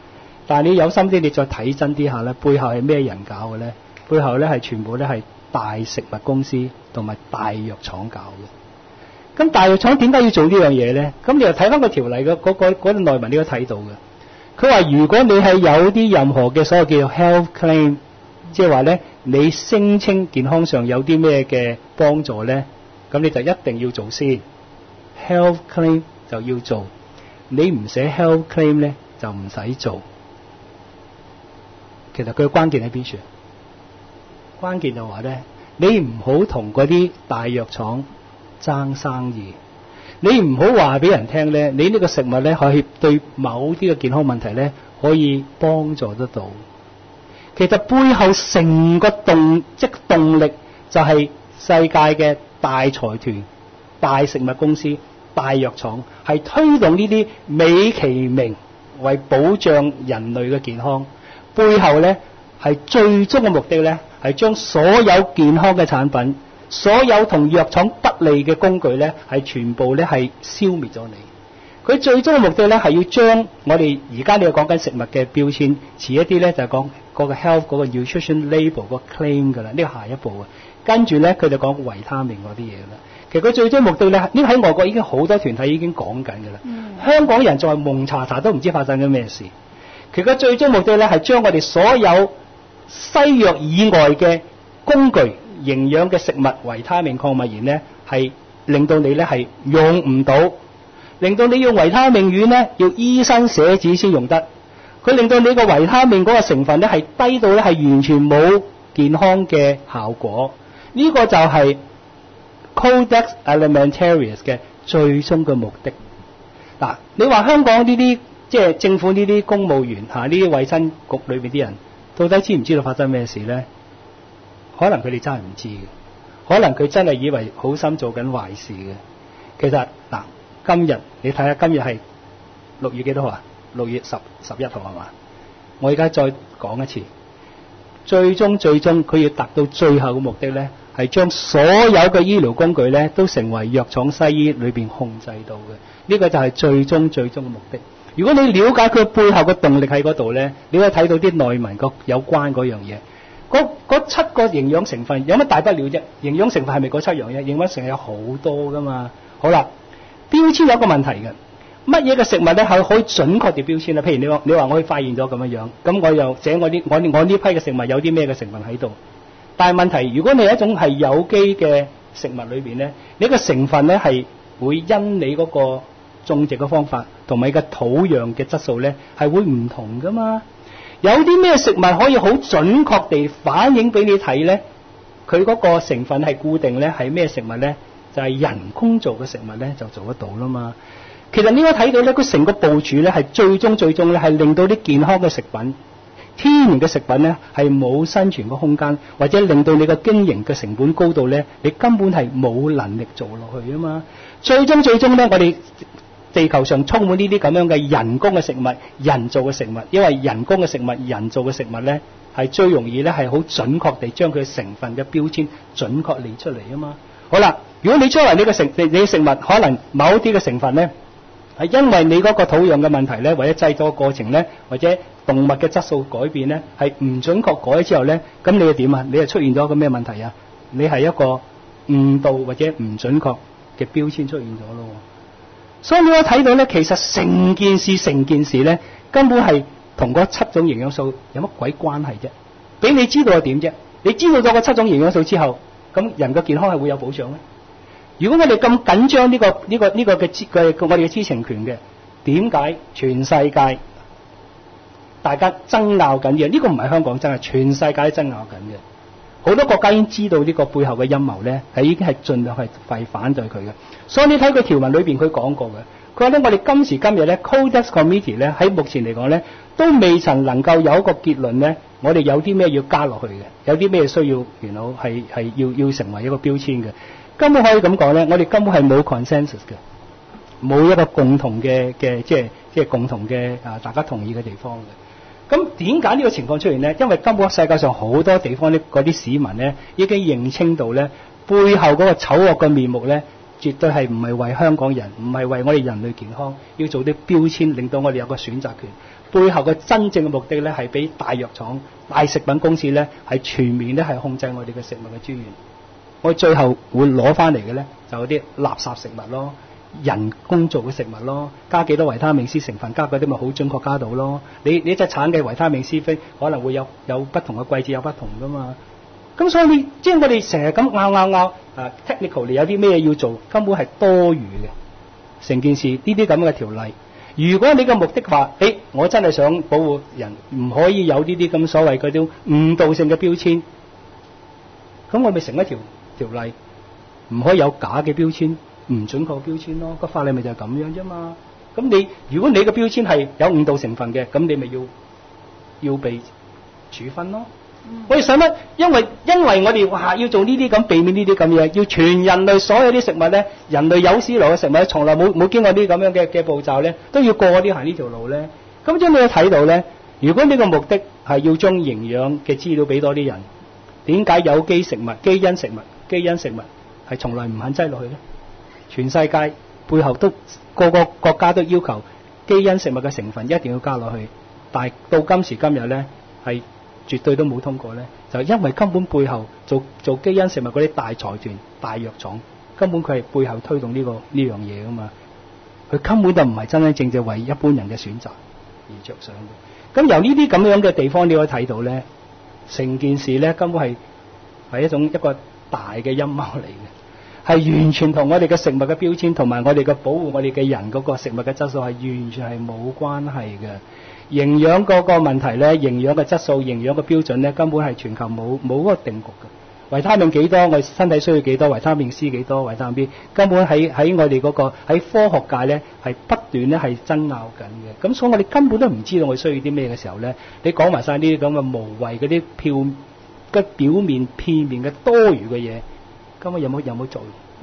但係你有心啲，你再睇真啲下咧，背後係咩人搞嘅咧？背後咧係全部咧係大食物公司同埋大藥廠搞嘅。咁大藥廠點解要做呢樣嘢咧？咁你又睇翻個條例嘅嗰個內文，你都睇到嘅。佢話如果你係有啲任何嘅所謂叫做 health claim， 即係話咧你聲稱健康上有啲咩嘅幫助咧，咁你就一定要做先。health claim 就要做，你唔寫 health claim 咧就唔使做。其實佢嘅關鍵喺邊處？關鍵就話咧，你唔好同嗰啲大藥廠爭生意，你唔好話俾人聽咧，你呢個食物咧可以對某啲嘅健康問題咧可以幫助得到。其實背後成個動力就係世界嘅大財團、大食物公司、大藥廠，係推動呢啲美其名為保障人類嘅健康，背後咧係最終嘅目的咧係將所有健康嘅產品、所有同藥廠不利嘅工具咧係全部咧係消滅咗你。佢最終嘅目的咧係要將我哋而家你講緊食物嘅標籤，遲一啲咧就係講嗰個 health 嗰個 nutrition label 個 claim 噶啦，呢個下一步啊。跟住咧佢就講維他命嗰啲嘢啦。其實佢最終目的咧，呢個喺外國已經好多團體已經講緊噶啦。香港人仲係蒙查查都唔知發生緊咩事。其實最終目的咧係將我哋所有西藥以外嘅工具、營養嘅食物、維他命、礦物鹽咧，係令到你咧係用唔到，令到你用維他命丸咧要醫生寫紙先用得。佢令到你個維他命嗰個成分咧係低到咧係完全冇健康嘅效果。呢個就係 Codex Alimentarius 嘅最終嘅目的。嗱，你話香港呢啲即係政府呢啲公務員呢啲衛生局裏邊啲人，到底知唔知道發生咩事咧？可能佢哋真係唔知嘅，可能佢真係以為好心做緊壞事嘅。其實嗱，今日你睇下，今日係6月幾多號啊？6月11號係嘛？我而家再講一次，最終佢要達到最後嘅目的咧，係將所有嘅醫療工具咧都成為藥廠西醫裏邊控制到嘅。呢個就係最終嘅目的。如果你了解佢背後嘅動力喺嗰度咧，你可以睇到啲內文有關嗰樣嘢。嗰7個營養成分有乜大不了啫？營養成分係咪嗰7樣嘢？營養成分有好多噶嘛。好啦，標籤有一個問題嘅，乜嘢嘅食物咧係可以準確地標籤咧？譬如你話我發現咗咁樣樣，咁我又寫我呢批嘅食物有啲咩嘅成分喺度？但係問題，如果你係一種係有機嘅食物裏邊咧，你個成分咧係會因你嗰個種植嘅方法同埋個土壤嘅質素咧係會唔同噶嘛。有啲咩食物可以好準確地反映俾你睇咧？佢嗰個成分係固定咧，係咩食物咧？就係人工做嘅食物咧就做得到啦嘛。其實你可以睇到咧，佢成個部署咧係最終咧係令到啲健康嘅食品、天然嘅食品咧係冇生存嘅空間，或者令到你嘅經營嘅成本高到咧，你根本係冇能力做落去啊嘛。最終咧，我哋地球上充滿呢啲咁樣嘅人工嘅食物、人造嘅食物，因為人工嘅食物、人造嘅食物咧係最容易咧係好準確地將佢成分嘅標籤準確列出嚟啊嘛。好啦，如果你將來你嘅食物可能某啲嘅成分咧係因為你嗰個土壤嘅問題咧，或者製作過程咧，或者動物嘅質素改變咧係唔準確改之後咧，咁你又點啊？你又出現咗一個咩問題啊？你係一個誤導或者唔準確嘅標籤出現咗咯。所以你可以睇到咧，其實成件事咧，根本係同嗰7種營養素有乜鬼關係啫？俾你知道係點啫？你知道咗嗰7種營養素之後，咁人嘅健康係會有保障咩？如果我哋咁緊張呢個嘅我哋嘅知情權嘅，點解全世界大家爭拗緊嘅？呢個唔係香港爭，係全世界都爭拗緊嘅。好多國家已經知道呢個背後嘅陰謀咧，係已經係盡量係反對佢嘅。所以你睇佢條文裏邊佢講過嘅，佢話咧我哋今時今日咧 Codex Committee 咧喺目前嚟講咧都未曾能夠有一個結論咧，我哋有啲咩要加落去嘅，有啲咩需要原來係要成為一個標籤嘅。根本可以咁講咧，我哋根本係冇 consensus 嘅，冇一個共同嘅即係共同嘅大家同意嘅地方嘅。咁點解呢個情況出現咧？因為根本世界上好多地方咧，嗰啲市民咧已經認清到咧，背後嗰個醜惡嘅面目咧，絕對係唔係為香港人，唔係為我哋人類健康，要做啲標籤，令到我哋有個選擇權。 背後嘅真正嘅目的咧係俾大藥廠、大食品公司咧係全面咧係控制我哋嘅食物嘅資源。我哋最後會攞翻嚟嘅咧就有啲垃圾食物咯。人工做嘅食物咯，加幾多維他命 C 成分，加嗰啲咪好準確加到咯。你隻橙嘅維他命 C 可能會有不同嘅季節有不同噶嘛。咁所以即係我哋成日咁拗technical 你有啲咩要做，根本係多餘嘅。成件事呢啲咁嘅條例，如果你嘅目的話，我真係想保護人，唔可以有呢啲咁所謂嗰啲誤導性嘅標籤，咁我咪成一條例，唔可以有假嘅標籤。唔準確標籤咯，個法例咪就係咁樣啫嘛。咁如果你嘅標籤係有誤導成分嘅，咁你咪要被處分咯。我哋使乜？因為我哋要做呢啲咁，避免呢啲咁嘢，要全人類所有啲食物咧，人類有史以來嘅食物，從來冇經過呢啲咁樣嘅步驟咧，都要過啲行呢條路咧。咁將你睇到咧，如果呢個目的係要將營養嘅資料俾多啲人，點解有機食物、基因食物係從來唔肯擠落去咧？全世界背後都個個國家都要求基因食物嘅成分一定要加落去，但係到今時今日咧係絕對都冇通過咧，就因為根本背後做基因食物嗰啲大財團、大藥廠，根本佢係背後推動呢樣嘢噶嘛，佢根本就唔係真真正為一般人嘅選擇而着想嘅。咁由呢啲咁樣嘅地方你可以睇到咧，成件事咧根本係一個大嘅陰謀嚟嘅。係完全同我哋嘅食物嘅標籤同埋我哋嘅保護我哋嘅人嗰個食物嘅質素係完全係冇關係嘅。營養嗰個問題咧，營養嘅質素、營養嘅標準咧，根本係全球冇嗰個定局嘅。維他命幾多，我哋身體需要幾多，維他命 C 幾多，維他命 B， 根本喺我哋嗰個喺科學界咧係不斷咧係爭拗緊嘅。咁所以我哋根本都唔知道我哋需要啲咩嘅時候咧，你講埋晒呢啲咁嘅無謂嗰啲表面片面嘅多餘嘅嘢。咁有冇做？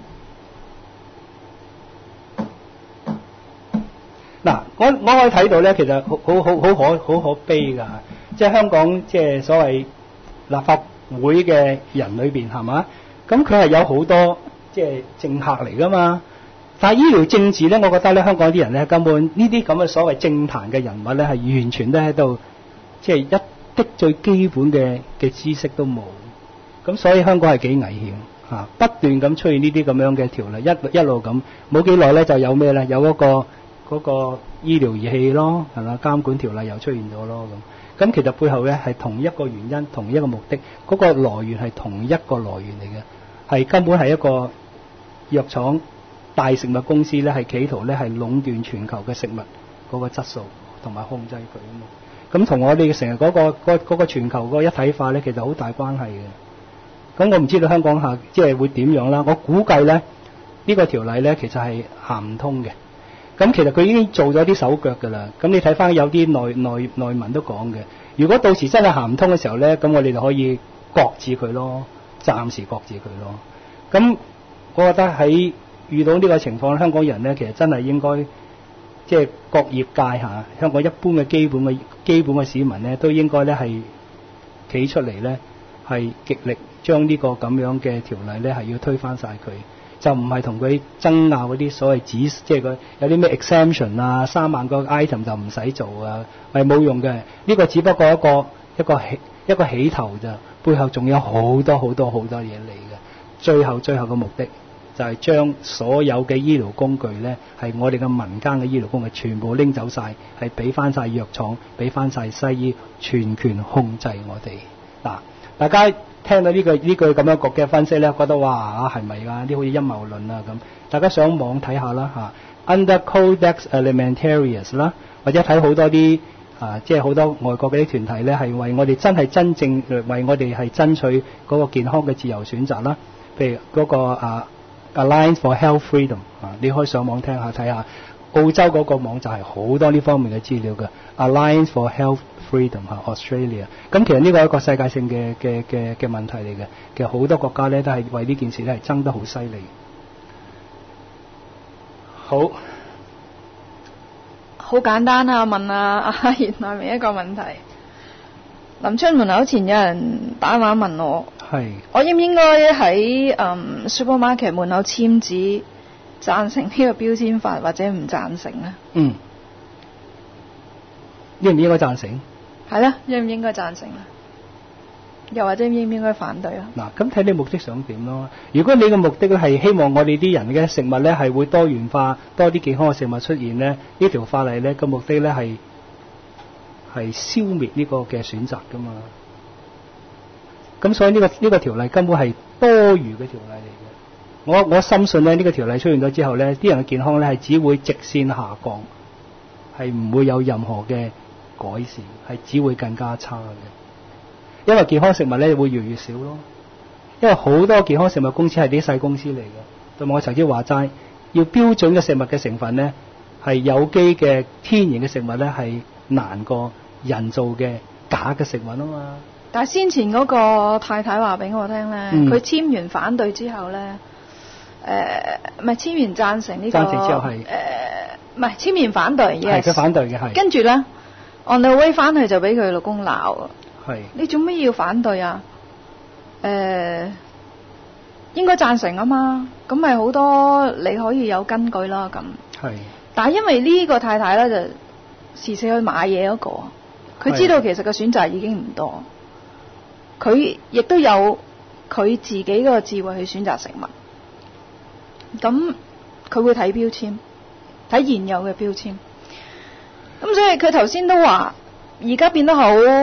嗱，我可以睇到咧，其實好可悲㗎。即係香港即係所謂立法會嘅人裏邊係嘛？咁佢係有好多即係政客嚟㗎嘛。但係醫療政治咧，我覺得咧，香港啲人咧根本呢啲咁嘅所謂政壇嘅人物咧，係完全都喺度即係一啲最基本嘅知識都冇。咁所以香港係幾危險。不斷咁出現呢啲咁樣嘅條例，一路咁冇幾耐咧就有咩咧？有嗰個醫療儀器咯，係嘛？監管條例又出現咗咯咁。咁其實背後咧係同一個原因、同一個目的，嗰個來源係同一個來源嚟嘅，係根本係一個藥廠、大食物公司咧係企圖咧係壟斷全球嘅食物嗰個質素同埋控制佢啊嘛。咁同我哋成日嗰個全球嗰個一體化咧，其實好大關係嘅。咁我唔知道香港即係會點樣啦。我估計咧呢個條例咧其實係行唔通嘅。咁其實佢已經做咗啲手腳㗎啦。咁你睇翻有啲內文都講嘅。如果到時真係行唔通嘅時候咧，咁我哋就可以擱置佢咯，暫時擱置佢咯。咁我覺得喺遇到呢個情況，香港人咧其實真係應該即係各業界香港一般嘅基本嘅市民咧，都應該咧係企出嚟咧係極力將呢個咁樣嘅條例咧係要推翻晒佢，就唔係同佢爭拗嗰啲所謂即係佢有啲咩 exemption 啊，3萬個 item 就唔使做啊，係冇用嘅。呢個只不過一個起頭咋，背後仲有好多嘢嚟嘅。最後嘅目的就係將所有嘅醫療工具咧，係我哋嘅民間嘅醫療工具全部拎走晒，係俾翻晒藥廠，俾翻晒西醫，全權控制我哋嗱。大家聽到呢句咁樣嘅分析咧，覺得哇係咪㗎？啲好似陰謀論啊咁。大家上網睇下啦Under Codex Alimentarius 啦，或者睇好多啲即係好多外國嗰啲團體咧，係為我哋真正為我哋係爭取嗰個健康嘅自由選擇啦。譬如嗰個Alliance for Health Freedom 你可以上網聽下睇下。澳洲嗰個網站係好多呢方面嘅資料嘅 Alliance for Health Freedom Australia。咁其實呢個係一個世界性嘅問題嚟嘅。其實好多國家咧都係為呢件事咧係爭得好犀利。 好簡單啊！問阿袁愛明一個問題。臨出門口前有人打電話問我，我應唔應該喺supermarket 門口簽字贊成呢個標籤法或者唔贊成咧？ 應唔應該贊成？ 係啦，應唔應該贊成啊？又或者應唔應該反對啊？ 嗱，咁睇你目的想點咯。如果你嘅目的咧係希望我哋啲人嘅食物咧係會多元化，多啲健康嘅食物出現咧，呢條法例咧個目的咧係消滅呢個嘅選擇噶嘛。咁所以呢個條例根本係多餘嘅條例嚟嘅。我深信咧呢個條例出現咗之後咧，啲人嘅健康咧係只會直線下降，係唔會有任何嘅改善，係只會更加差嘅。因為健康食物咧會越嚟越少咯，因為好多健康食物公司係啲細公司嚟嘅，同埋我曾經話齋，要標準嘅食物嘅成分咧係有機嘅天然嘅食物咧係難過人造嘅假嘅食物啊嘛。 但係先前嗰個太太話俾我聽咧，佢簽完反對之後咧，唔係簽完贊成呢個，贊成之後係唔係簽完反對，係佢反對嘅係。跟住咧 on the way 翻去就俾佢老公鬧。係你做咩要反對啊？應該贊成啊嘛，咁咪好多你可以有根據啦咁。係，但係因為呢個太太咧就時時去買嘢嗰個，佢知道其實個選擇已經唔多，佢亦都有佢自己嗰個智慧去選擇食物。咁佢會睇標籤，睇現有嘅標籤。咁所以佢頭先都話，而家變得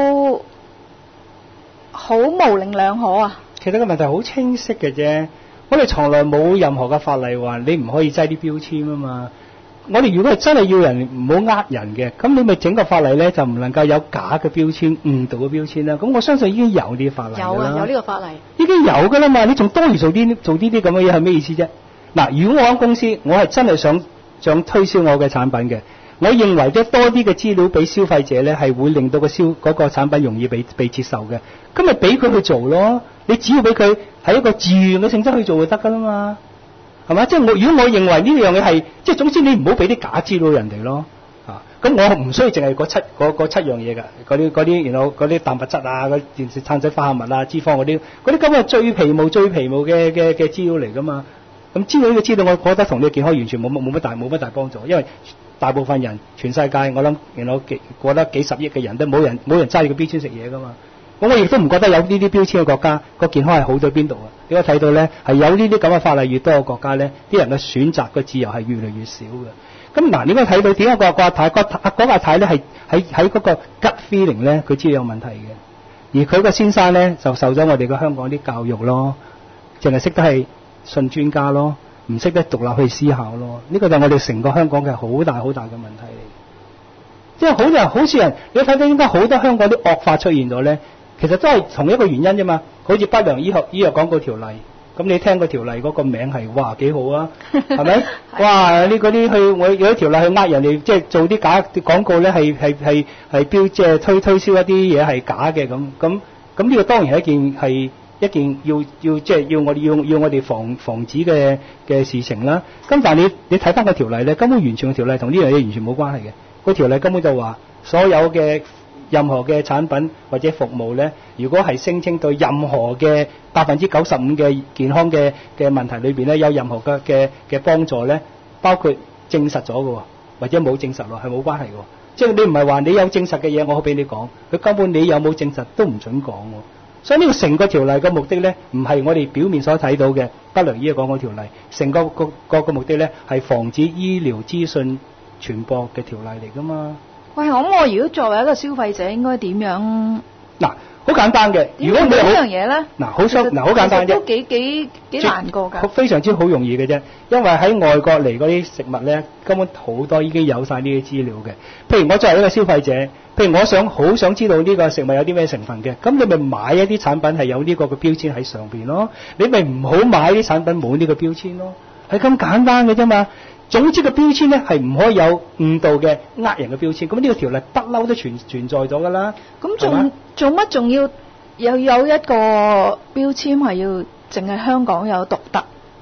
好模棱兩可啊！ 其實個問題好清晰嘅啫，我哋從來冇任何嘅法例話你唔可以擠啲標籤啊嘛。我哋如果係真係要人唔好呃人嘅，咁你咪整個法例咧就唔能夠有假嘅標籤、誤導嘅標籤啦。咁我相信已經有啲法例啦。有啊，有呢個法例已經有㗎啦嘛。你仲多餘做呢啲咁嘅嘢係咩意思啫？嗱，如果我間公司我係真係想推銷我嘅產品嘅。我認為咧多啲嘅資料俾消費者咧係會令到嗰個產品容易被接受嘅，咁咪俾佢去做咯。你只要俾佢係一個自願嘅性質去做就得噶啦嘛，係嘛？即係如果我認為呢樣嘢係，即係總之你唔好俾啲假資料人哋咯。咁我唔需要淨係嗰七樣嘢㗎，嗰啲然後嗰啲蛋白質啊，嗰啲碳水化合物啊、脂肪嗰啲根本係最皮毛嘅資料嚟噶嘛。咁知道呢個資料，我覺得同你嘅健康完全冇乜大幫助，因為大部分人全世界我諗過得幾十億嘅人都冇人揸住個標籤食嘢噶嘛。咁我亦都唔覺得有呢啲標籤嘅國家個健康係好到邊度啊？你可以睇到咧係有呢啲咁嘅法例越多嘅國家咧，啲人嘅選擇嘅自由係越嚟越少嘅。咁嗱，你可以睇到點解個阿太咧係喺嗰個 gut feeling 咧，佢知道有問題嘅，而佢個先生咧就受咗我哋嘅香港啲教育咯，淨係識得係信專家咯，唔識得獨立去思考咯。呢個就係我哋成個香港嘅好大嘅問題嚟。即係好似人，你睇到應該好多香港啲惡法出現咗咧，其實都係同一個原因啫嘛。好似不良醫學廣告條例，咁你聽個條例嗰個名係哇幾好啊，係咪？哇！你嗰啲我有啲條例去呃人哋，即係做啲假廣告咧，係標即係推銷一啲嘢係假嘅咁呢個當然係一件要即係要我哋防止嘅事情啦。咁但係你睇翻個條例咧，根本完全個條例同呢樣嘢完全冇關係嘅。個條例根本就話所有嘅任何嘅產品或者服務咧，如果係聲稱對任何嘅95%嘅健康嘅問題裏邊咧有任何嘅幫助咧，包括證實咗嘅或者冇證實咯，係冇關係嘅。即係你唔係話你有證實嘅嘢我可以俾你講，佢根本你有冇證實都唔準講。所以呢個成個條例嘅目的咧，唔係我哋表面所睇到嘅不良醫學廣告條例，成個目的咧係防止醫療資訊傳播嘅條例嚟噶嘛？喂，咁我如果作為一個消費者，應該點樣？嗱，好簡單嘅。如果你呢樣嘢咧，好簡單啫。都幾難過㗎。非常之好容易嘅啫，因為喺外國嚟嗰啲食物咧，根本好多已經有晒呢啲資料嘅。譬如我作為一個消費者，譬如我好想知道呢個食物有啲咩成分嘅，咁你咪買一啲產品係有呢個嘅標籤喺上邊咯。你咪唔好買啲產品冇呢個標籤咯，係咁簡單嘅啫嘛。總之個標籤咧係唔可以有誤導嘅呃人嘅標籤，咁呢個條例不嬲都存在咗㗎啦。咁做乜仲要有一個標籤係要淨係香港有獨特，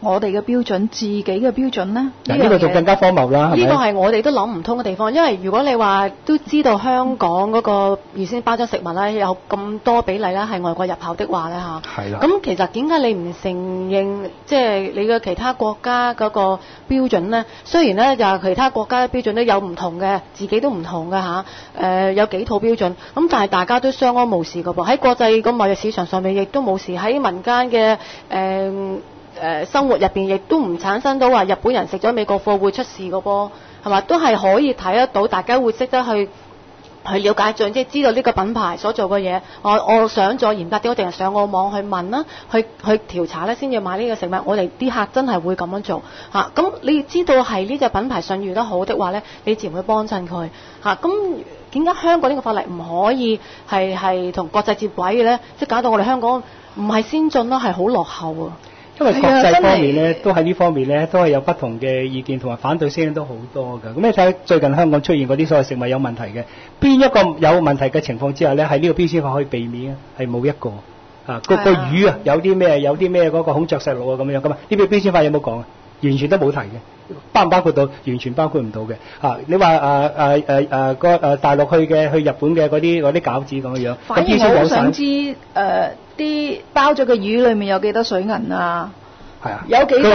我哋嘅標準，自己嘅標準呢？ 呢個就更加荒謬啦，係咪？ 呢個係我哋都諗唔通嘅地方，因為如果你話都知道香港嗰個預先包裝食物咧有咁多比例咧係外國入口的話咧嚇， 係啦。 咁其實點解你唔承認即係你嘅其他國家嗰個標準呢？雖然咧就係其他國家嘅標準都有唔同嘅，自己都唔同嘅嚇，有幾套標準，咁但係大家都相安無事嘅噃，喺國際個貿易市場上面亦都冇事，喺民間嘅生活入邊亦都唔產生到話日本人食咗美國貨會出事嘅噃，係嘛？都係可以睇得到，大家會識得去了解，即係知道呢個品牌所做嘅嘢。我想再嚴格啲，我定係上個網去問啦，去調查咧，先要買呢個食物。我哋啲客真係會咁樣做嚇。咁你知道係呢隻品牌信譽得好的話咧，你自然會幫襯佢嚇。咁點解香港呢個法例唔可以係同國際接軌嘅咧？即係搞到我哋香港唔係先進咯，係好落後啊！ 因為國際方面咧，都喺呢方面咧，都係有不同嘅意見同埋反對聲音都好多㗎。咁你睇最近香港出現嗰啲所謂食物有問題嘅，邊一個有問題嘅情況之下咧，係呢個標籤法可以避免啊？係冇一個啊！個魚啊，有啲咩嗰個孔雀石綠啊咁樣噶嘛？呢個標籤法有冇講啊？完全都冇提嘅，包唔包括到？完全包括唔到嘅。你話大陸去日本嘅嗰啲餃子咁樣， 反而我好想知啲包咗嘅魚裏面有幾多水銀啊？係啊，有幾多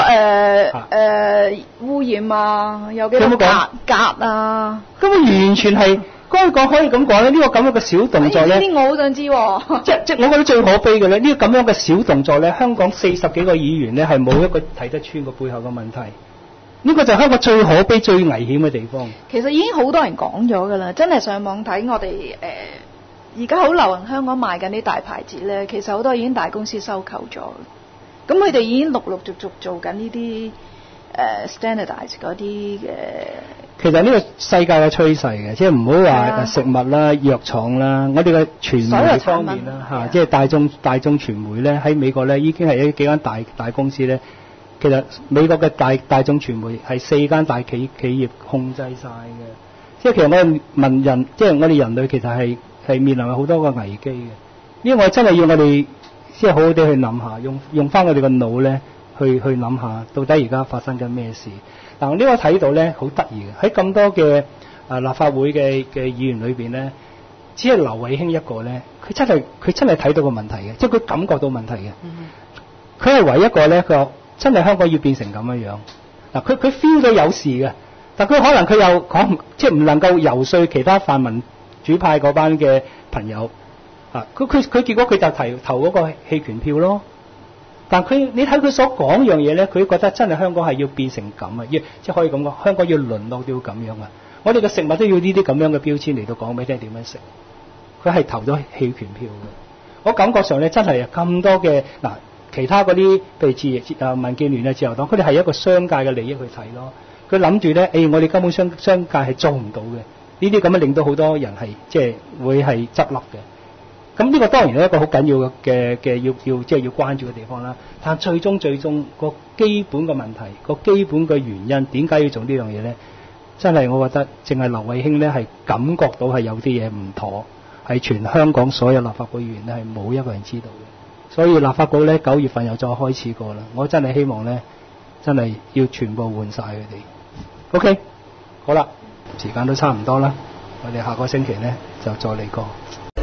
污染啊？有幾多鎘啊？根本完全係可以咁講咧。呢個咁樣嘅小動作咧， 呢啲我好想知喎。 即我覺得最可悲嘅咧，呢個咁樣嘅小動作咧，香港40幾個議員咧係冇一個睇得穿個背後嘅問題。呢個就係香港最可悲、最危險嘅地方。 其實已經好多人講咗㗎啦，真係上網睇我哋而家好流行香港賣緊啲大牌子咧，其實好多已經大公司收購咗。咁佢哋已經陸續做緊呢啲standardize 嗰啲嘅。 其實呢個世界嘅趨勢嘅，即係唔好話食物啦、藥廠啦，我哋嘅傳媒方面啦即係大眾傳媒咧，喺美國咧已經係幾間大公司咧。其實美國嘅大眾傳媒係4間大企業控制晒嘅。即係其實我哋即係我哋人類其實係面臨好多個危機嘅。呢個我真係要我哋即係好好地去諗下，用翻我哋個腦咧去諗下，到底而家發生緊咩事？嗱，呢個睇到咧好得意嘅，喺咁多嘅立法會嘅議員裏邊咧，只係劉慧卿一個咧，佢真係睇到個問題嘅，即係佢感覺到問題嘅。佢係唯一一個咧，佢話真係香港要變成咁樣樣。嗱，佢 feel 到有事嘅，但佢可能佢又講即係唔能夠游說其他泛民主派嗰班嘅朋友。佢結果佢就投嗰個棄權票咯。但你睇佢所講樣嘢咧，佢覺得真係香港係要變成咁啊！即係可以咁講，香港要淪落到咁樣啊！我哋嘅食物都要呢啲咁樣嘅標籤嚟到講俾你聽點樣食。佢係投咗棄權票嘅。我感覺上咧真係咁多嘅其他嗰啲譬如民建聯啊、自由黨，佢哋係一個商界嘅利益去睇咯。佢諗住咧，我哋根本商界係做唔到嘅。呢啲咁樣令到好多人係即係會係執笠嘅。咁呢個當然係一個好緊要嘅要即係要關注嘅地方啦。但最終個基本嘅問題，個基本嘅原因點解要做呢樣嘢咧？真係我覺得淨係劉慧卿咧係感覺到係有啲嘢唔妥，係全香港所有立法會議員咧係冇一個人知道嘅。所以立法局咧9月份又再開始過啦。我真係希望咧真係要全部換晒佢哋。OK， 好啦，時間都差唔多啦，我哋下個星期咧就再嚟過。